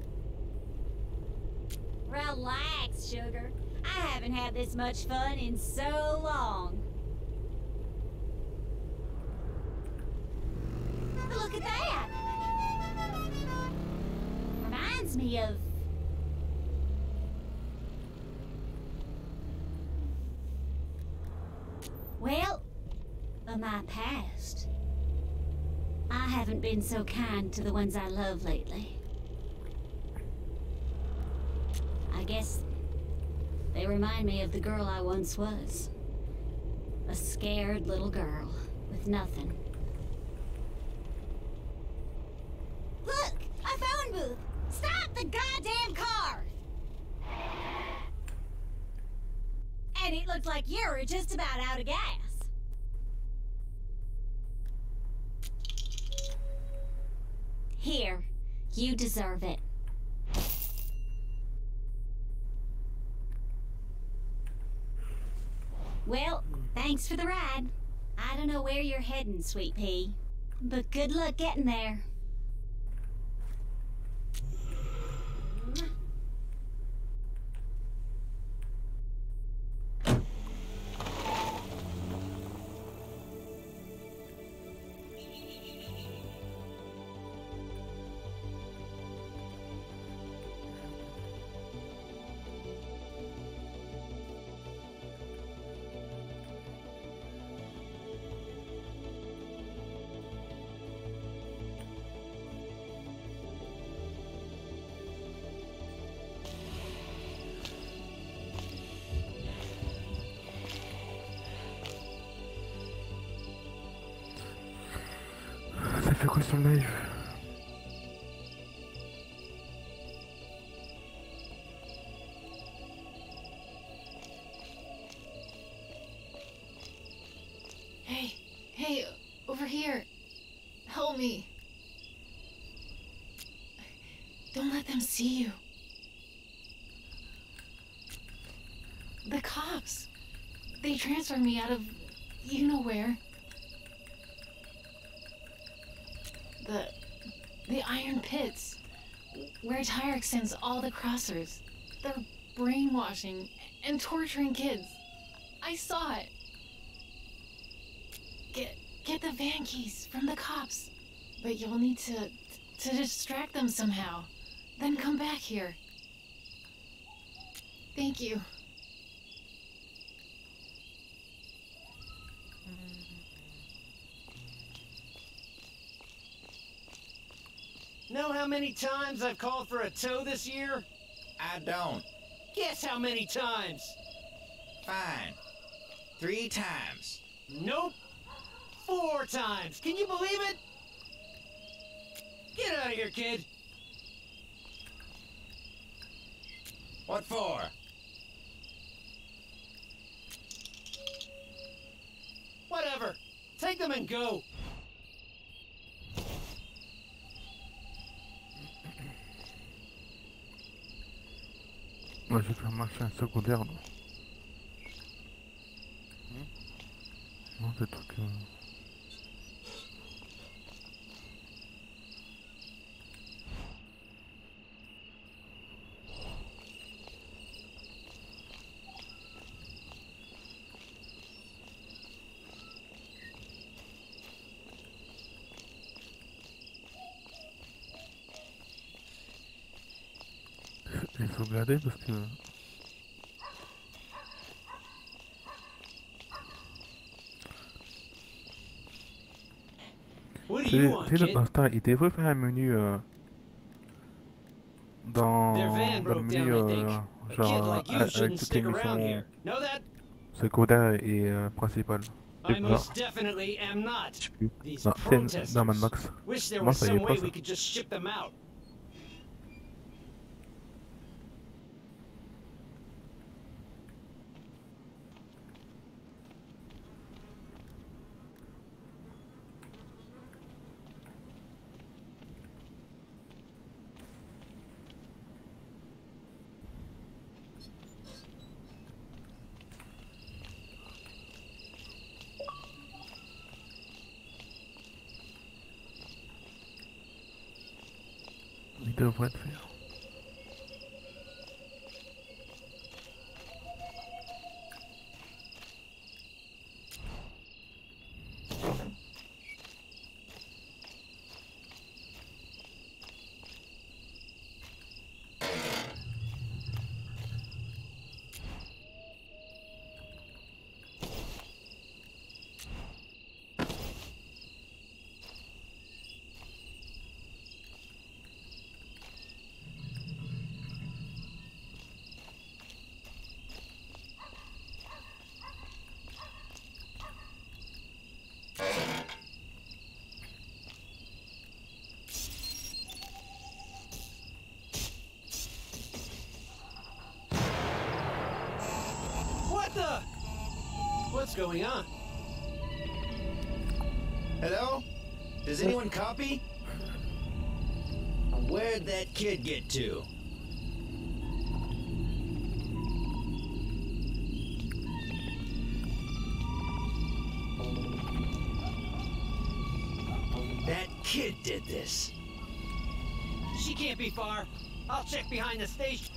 Relax, sugar. I haven't had this much fun in so long. Look at that! Reminds me of... well, of my past. I haven't been so kind to the ones I love lately. I guess they remind me of the girl I once was. A scared little girl with nothing. Look! A phone booth! Stop the goddamn car! And it looks like you're just about out of gas. Here, you deserve it. Well, thanks for the ride. I don't know where you're heading, Sweet Pea, but good luck getting there. Ça fait quoi son live? Hey, over here. Help me. Don't let them see you. The cops. They transferred me out of you know where. The iron pits, where Tyrek sends all the crossers. They're brainwashing and torturing kids. I saw it. Get the van keys from the cops, but you'll need to distract them somehow. Then come back here. Thank you. Know how many times I've called for a tow this year? I don't. Guess how many times? Fine. 3 times. Nope. 4 times. Can you believe it? Get out of here, kid. What for? Whatever. Take them and go. Moi je vais faire marcher un secondaire, non? Non, des trucs... Il faut blader parce que... Tu sais, dans Star, il devrait faire un menu dans Their van le broke down, milieu, I think. A kid genre like you avec shouldn't toutes les stick around missions here. Know that? secondaires et principales. I most definitely am not. These Non, c'est dans Mad protesters. Max. Wish there Moi, was ça y est some pas way ça. we could just ship them out. Il devrait le faire. What the? What's going on? Hello? Does anyone copy? Where'd that kid get to? That kid did this. She can't be far. I'll check behind the station.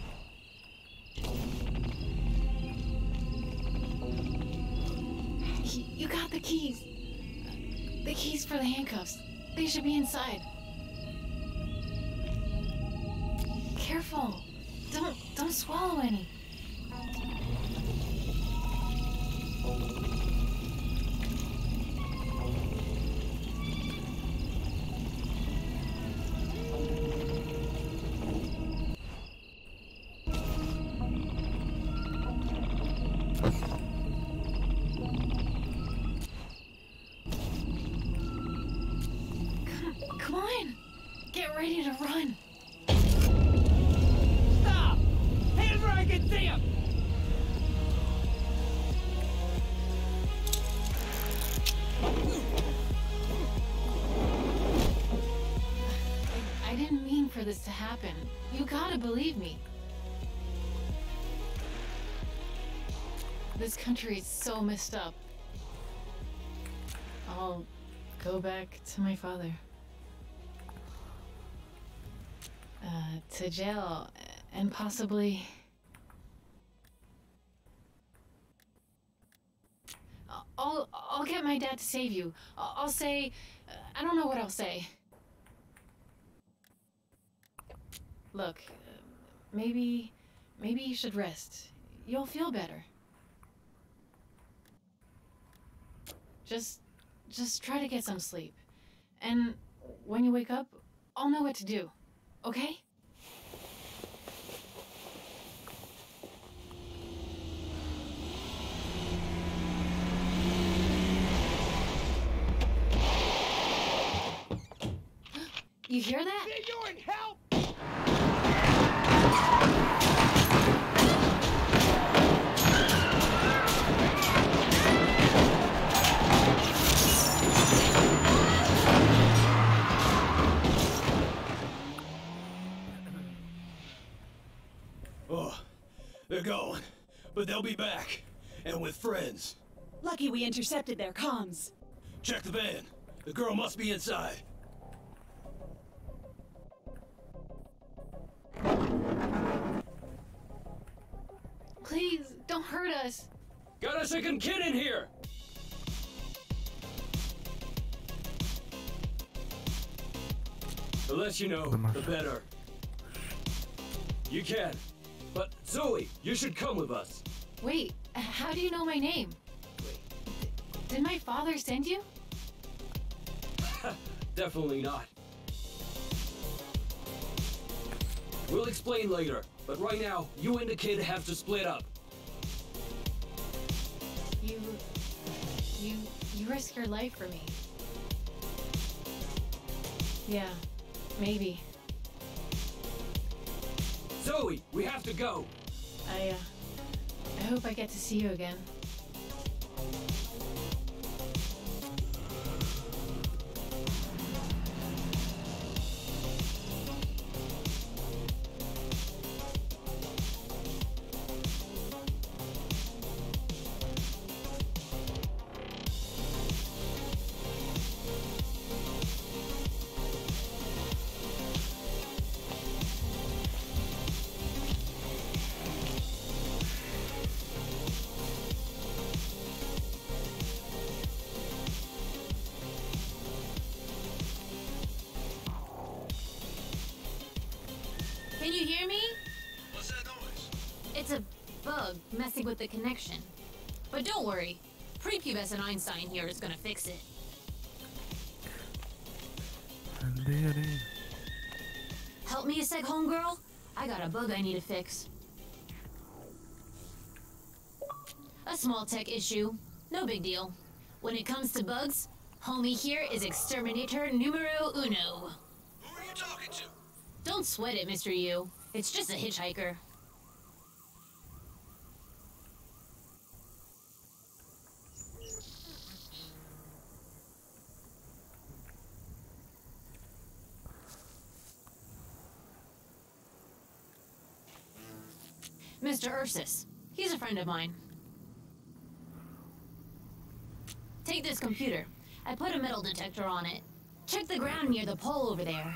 You got the keys. The keys for the handcuffs. They should be inside. Careful. Don't swallow any. Come on. Get ready to run. Stop! Hands where I can see him! I didn't mean for this to happen. You gotta believe me. This country is so messed up. I'll go back to my father. To jail, and possibly... I'll get my dad to save you. I'll say... I don't know what I'll say. Look, maybe you should rest. You'll feel better. Just try to get some sleep. And when you wake up, I'll know what to do. Okay? You hear that? You're in help! Oh, they're going, but they'll be back, and with friends. Lucky we intercepted their comms. Check the van. The girl must be inside. Please, don't hurt us. Got a second kid in here! The less you know, the better. You can. But Zoe, you should come with us. Wait, how do you know my name? Did my father send you? Definitely not. We'll explain later, but right now, you and the kid have to split up. You risk your life for me. Yeah, maybe. Zoe, we have to go. I hope I get to see you again. Can you hear me? What's that noise? It's a bug messing with the connection. But don't worry, prepubescent Einstein here is gonna fix it. Help me a sec, homegirl. I got a bug I need to fix. A small tech issue. No big deal. When it comes to bugs, homie here is exterminator numero uno. Who are you talking to? Don't sweat it, Mr. Yu. It's just a hitchhiker. Mr. Ursus. He's a friend of mine. Take this computer. I put a metal detector on it. Check the ground near the pole over there.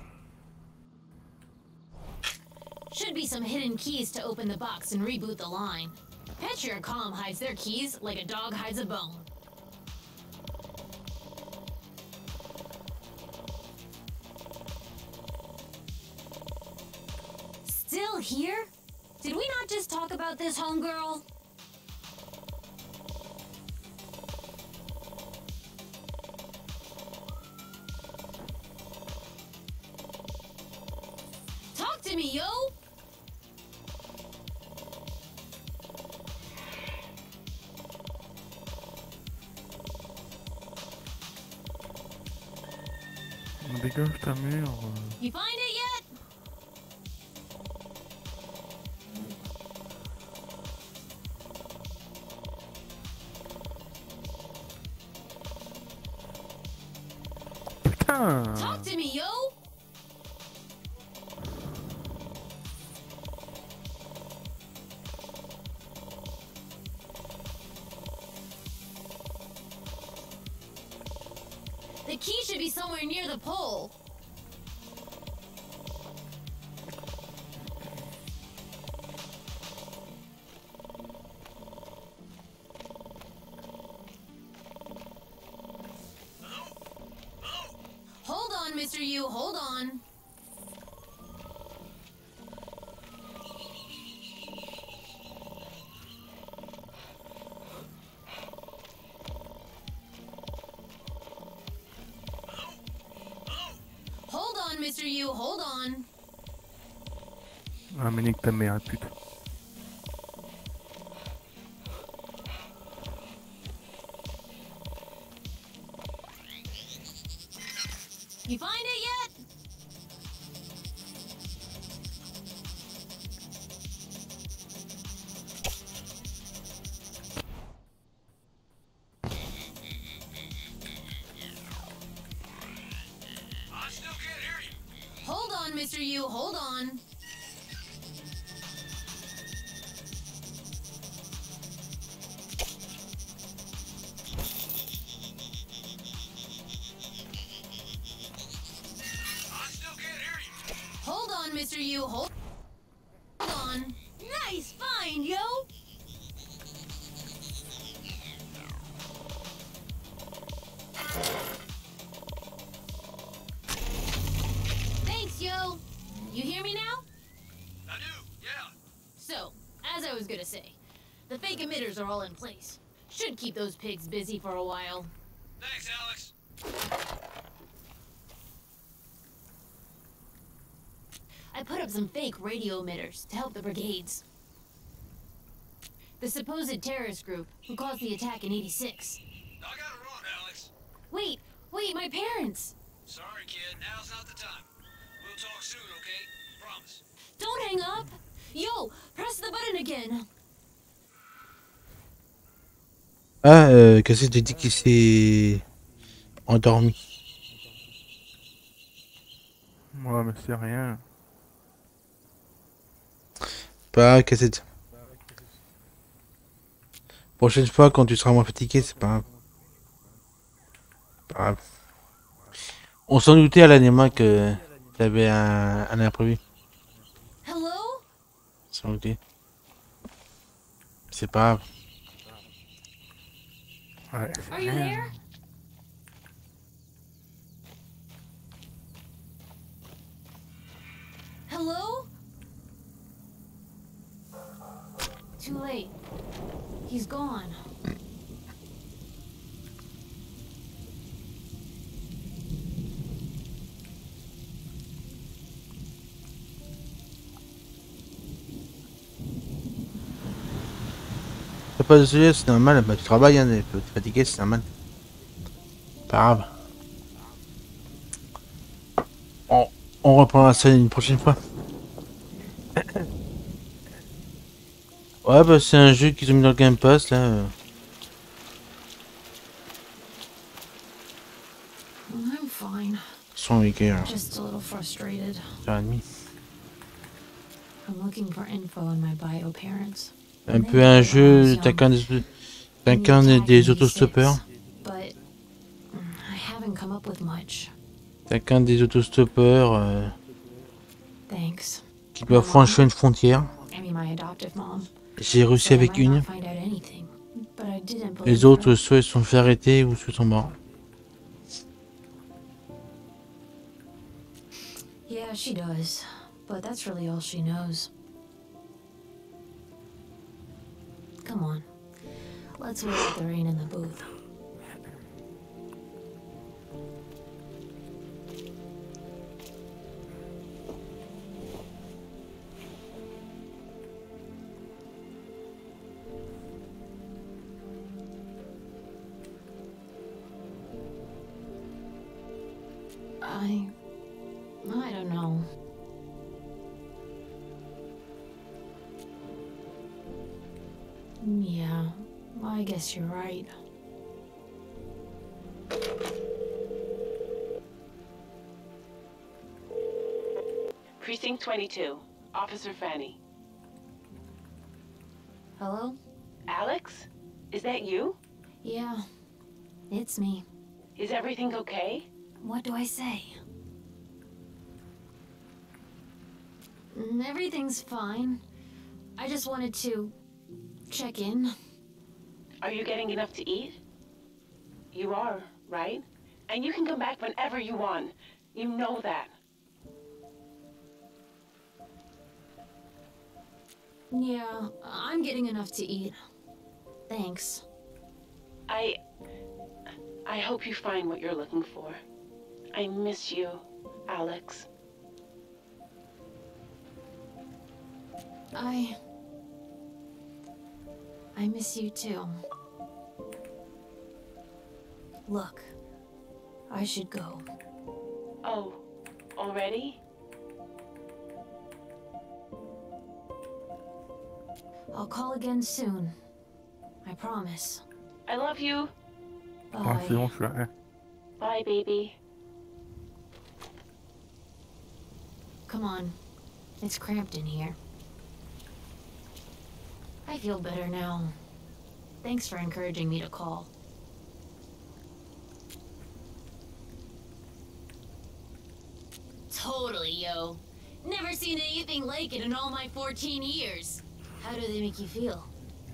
Should be some hidden keys to open the box and reboot the line. Bet your comm hides their keys like a dog hides a bone. Still here? Did we not just talk about this, homegirl? Talk to me, yo! Dégage ta mère. You find it yet? Putain! Talk to me, yo! The key should be somewhere near the pole. Hold on, Mr. Yu, hold on. Hold on, Mr. Yu, hold on. Ah mais nique ta mère, putain. You find it yet? I still can't hear you. Hold on, Mr. Yu, hold on. I still can't hear you. Hold on, Mr. Yu, hold on. Nice find, yo! Thanks, yo! You hear me now? I do, yeah. So, as I was gonna say, the fake emitters are all in place. Should keep those pigs busy for a while. Thanks, Alex. I put up some fake radio emitters to help the brigades. The supposed terrorist group who caused the attack in '86. I got it wrong, Alex. Wait, my parents! Sorry, kid. Now's not the time. We'll talk soon, okay? Promise. Don't hang up! Yo, press the button again! Ah, qu'est-ce que tu dis qu'il s'est endormi? Ouais, mais c'est rien. Pas cassette. Prochaine fois, quand tu seras moins fatigué, c'est pas grave. Pas grave. On s'en doutait à l'anima que t'avais un imprévu. Hello? On s'en doutait. C'est pas grave. Ouais, Are you there? Hello? Too late. He's gone. T'as pas de sujet, c'est normal. Bah, tu travailles, hein, t'es fatigué, c'est normal. Pas grave. On reprendra ça une prochaine fois. Ouais, bah c'est un jeu qu'ils ont mis dans le Game Pass là. I'm fine. Sans rigueur. Just a little frustrated. 1h30. I'm looking for info on my bio parents. Un peu un jeu, t'as qu'un des autostoppeurs. But I haven't come up with much. T'as qu'un des autostoppeurs Thanks. qui doit franchir une frontière. I mean, my adoptive mom. J'ai réussi avec une. Find out anything, but I didn't believe Les autres, soit ils sont fait arrêter ou soit ils sont morts. Yeah, she does. But that's really all she knows. Come on. Let's wait out the rain in the booth. I don't know. Yeah, I guess you're right. Precinct 22, Officer Fanny. Hello? Alex? Is that you? Yeah, it's me. Is everything okay? What do I say? Everything's fine. I just wanted to check in. Are you getting enough to eat? You are, right? And you can come back whenever you want. You know that. Yeah, I'm getting enough to eat. Thanks. I hope you find what you're looking for. I miss you, Alex. I miss you too. Look, I should go. Oh, already? I'll call again soon. I promise. I love you. Ah, c'est bon, je suis là. Bye, baby. Come on. It's cramped in here. I feel better now. Thanks for encouraging me to call. Totally, yo. Never seen anything like it in all my 14 years. How do they make you feel?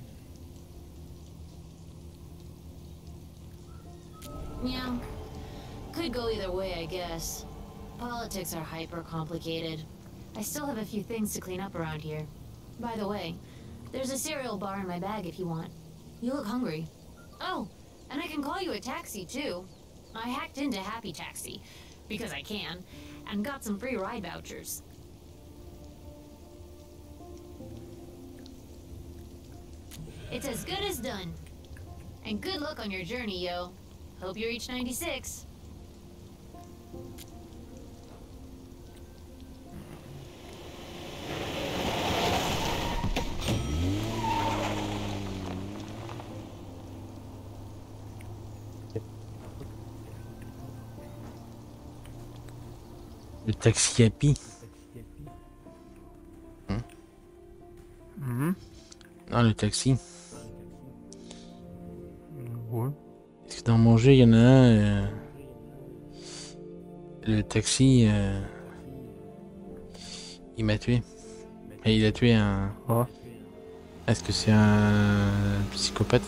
Yeah. Could go either way, I guess. Politics are hyper complicated. I still have a few things to clean up around here. By the way, there's a cereal bar in my bag if you want. You look hungry. Oh, and I can call you a taxi too. I hacked into Happy Taxi, because I can, and got some free ride vouchers. It's as good as done. And good luck on your journey, yo. Hope you reach 96. Le taxi happy. Non, le taxi. Ouais. Est-ce que dans manger, il y en a un. Le taxi. Il m'a tué. Et il a tué un. Est-ce que c'est un psychopathe?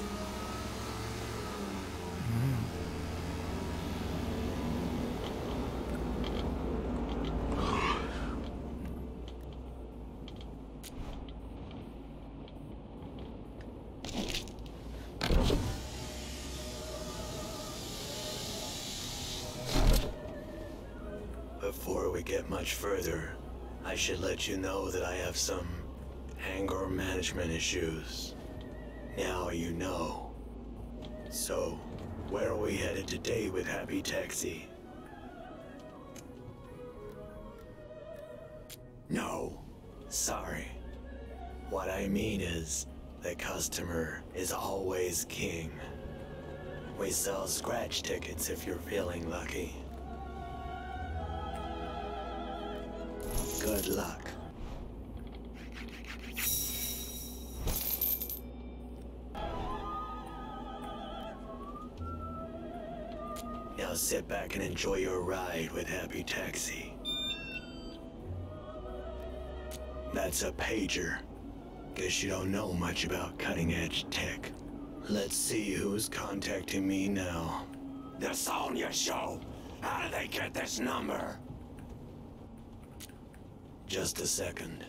Before we get much further, I should let you know that I have some anger management issues. Now you know. So, where are we headed today with Happy Taxi? No, sorry. What I mean is, the customer is always king. We sell scratch tickets if you're feeling lucky. Good luck. Now sit back and enjoy your ride with Happy Taxi. That's a pager. Guess you don't know much about cutting-edge tech. Let's see who's contacting me now. The Sonya Show! How did they get this number? Just a second.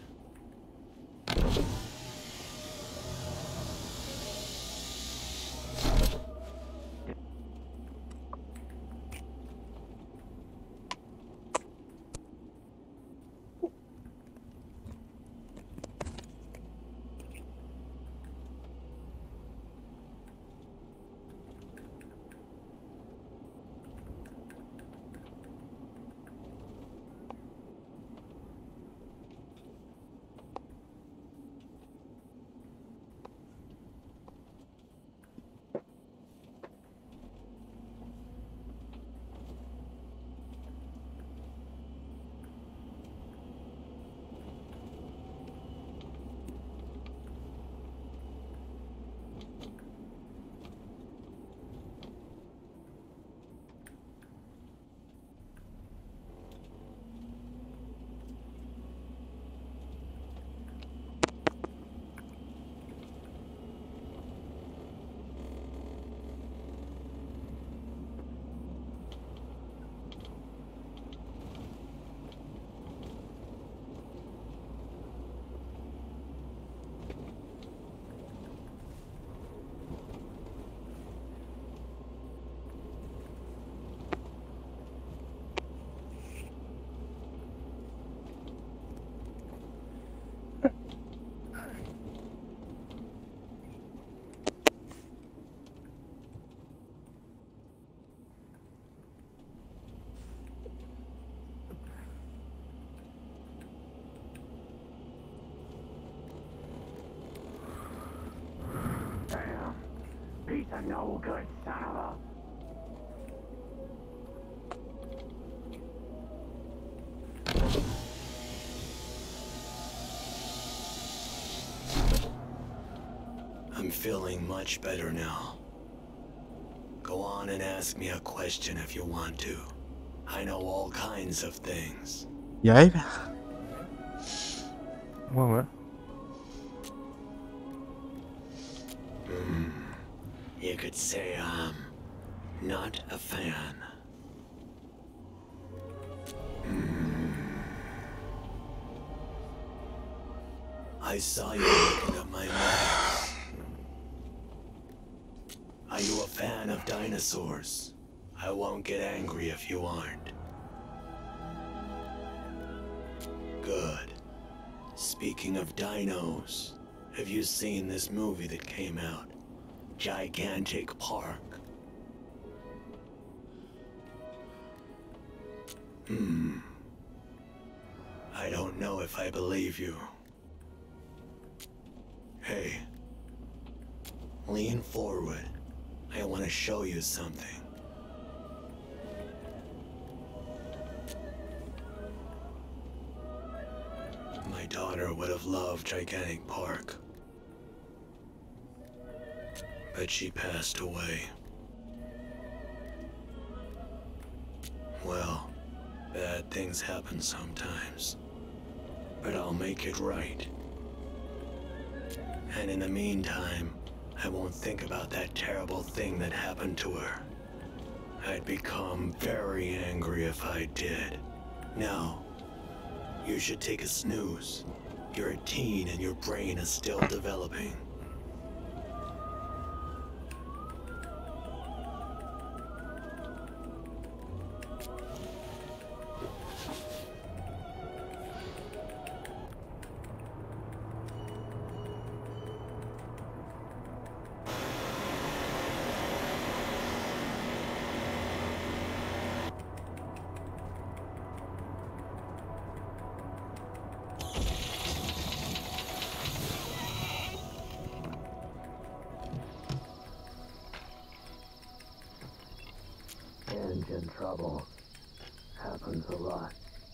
He's a no good son of a... I'm feeling much better now. Go on and ask me a question if you want to. I know all kinds of things. Il arrive? Ouais. You could say I'm not a fan. I saw you looking at my maps. Are you a fan of dinosaurs? I won't get angry if you aren't. Good. Speaking of dinos, have you seen this movie that came out? Gigantic Park. I don't know if I believe you. Hey, lean forward. I want to show you something. My daughter would have loved Gigantic Park, but she passed away. Well, bad things happen sometimes, but I'll make it right. And in the meantime, I won't think about that terrible thing that happened to her. I'd become very angry if I did. Now, you should take a snooze. You're a teen and your brain is still developing. Engine trouble happens a lot.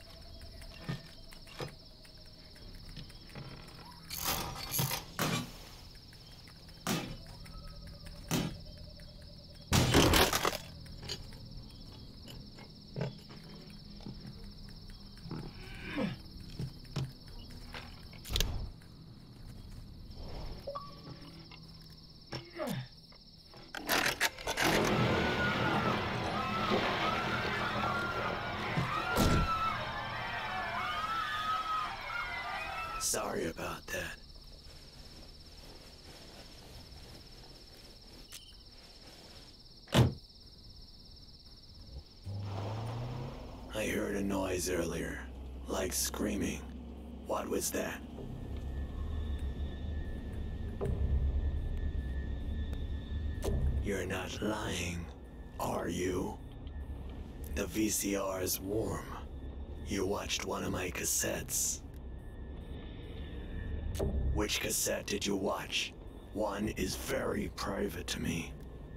Sorry about that. I heard a noise earlier, like screaming. What was that? You're not lying, are you? The VCR is warm. You watched one of my cassettes. Which cassette did you watch? One is very private to me.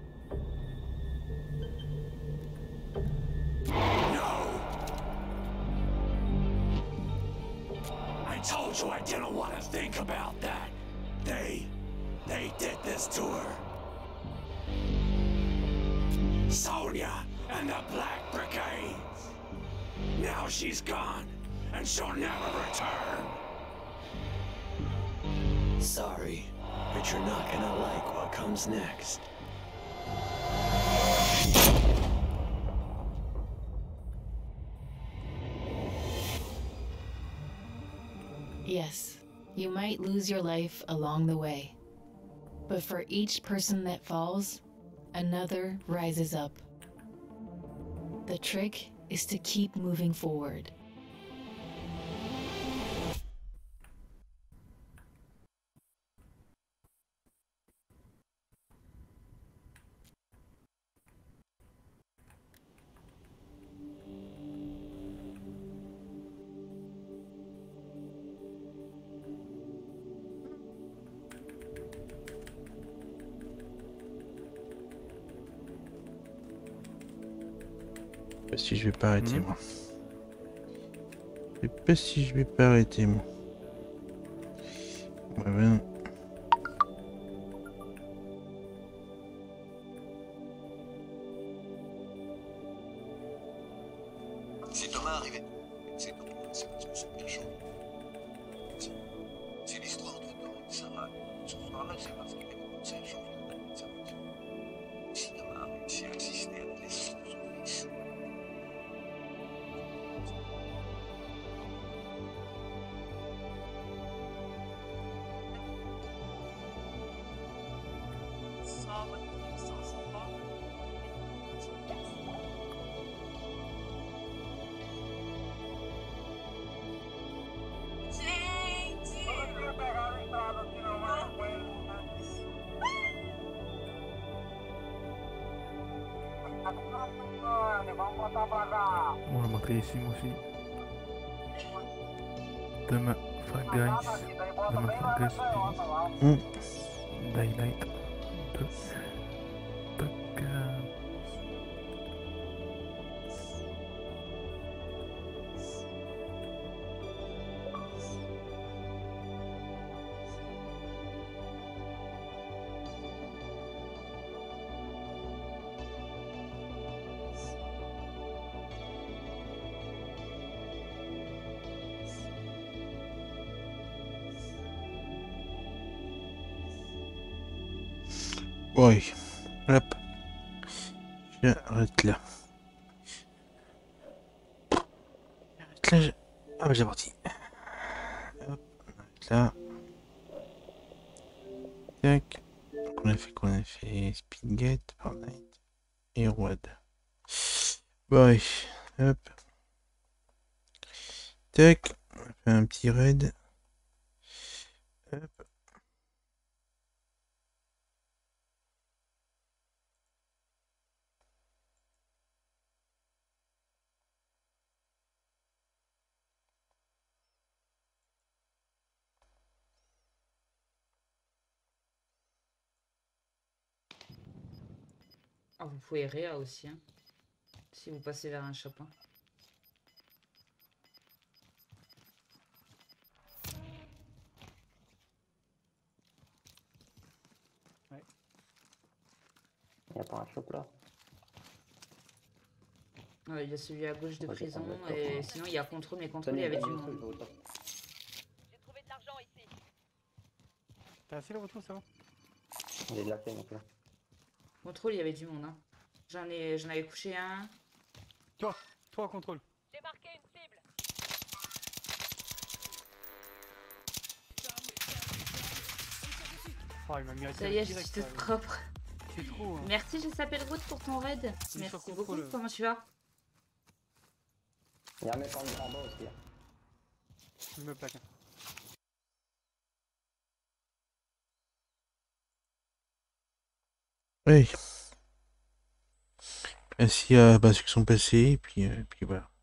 No! I told you I didn't want to think about that. They did this to her. Sonya and the Black Brigades. Now she's gone, and she'll never return. Sorry, but you're not gonna like what comes next. Yes, you might lose your life along the way. But for each person that falls, another rises up. The trick is to keep moving forward. Si je vais pas arrêter moi. Je sais pas si je vais pas arrêter moi. Ouais, ben... C'est Thomas arrivé. C'est bien chaud. C'est l'histoire de Thomas et Sarah. Ce soir-là, c'est parce qu'il est commencé à changer de vie de sa voiture. Si Thomas a réussi à exister avec les sons de son fils. On va montrer ici, moi aussi. Demain, Fall Guys. Demain, Fall Guys, c'est fini. Daylight. Tac. Ouais, hop, j'arrête là. J'arrête là, ah bah j'ai parti. Hop, on arrête là. Tac. Donc on a fait Speedgate, Fortnite et Road. Ouais, hop. Tac, on a fait un petit raid. Hop. Ah, vous pouvez Réa aussi, hein, si vous passez vers un shop. Hein. Ouais. Il n'y a pas un shop là? Ouais, il y a celui à gauche de prison et sinon il y a contrôle, mais contrôle il y avait du monde. J'ai trouvé de l'argent ici. T'as assez le retour, ça va? J'ai de la peine donc là. Contrôle il y avait du monde. Hein. J'en avais couché un. Toi contrôle. J'ai marqué une cible. Oh, il m'a mis à Ça y est, je direct, suis toute propre. C'est trop. Hein. Merci, je s'appelle Ruth pour ton raid. Merci beaucoup. Comment tu vas? Il y a un mec en bas aussi. Je me plaque. Oui. Merci à ceux qui sont passés, et puis voilà.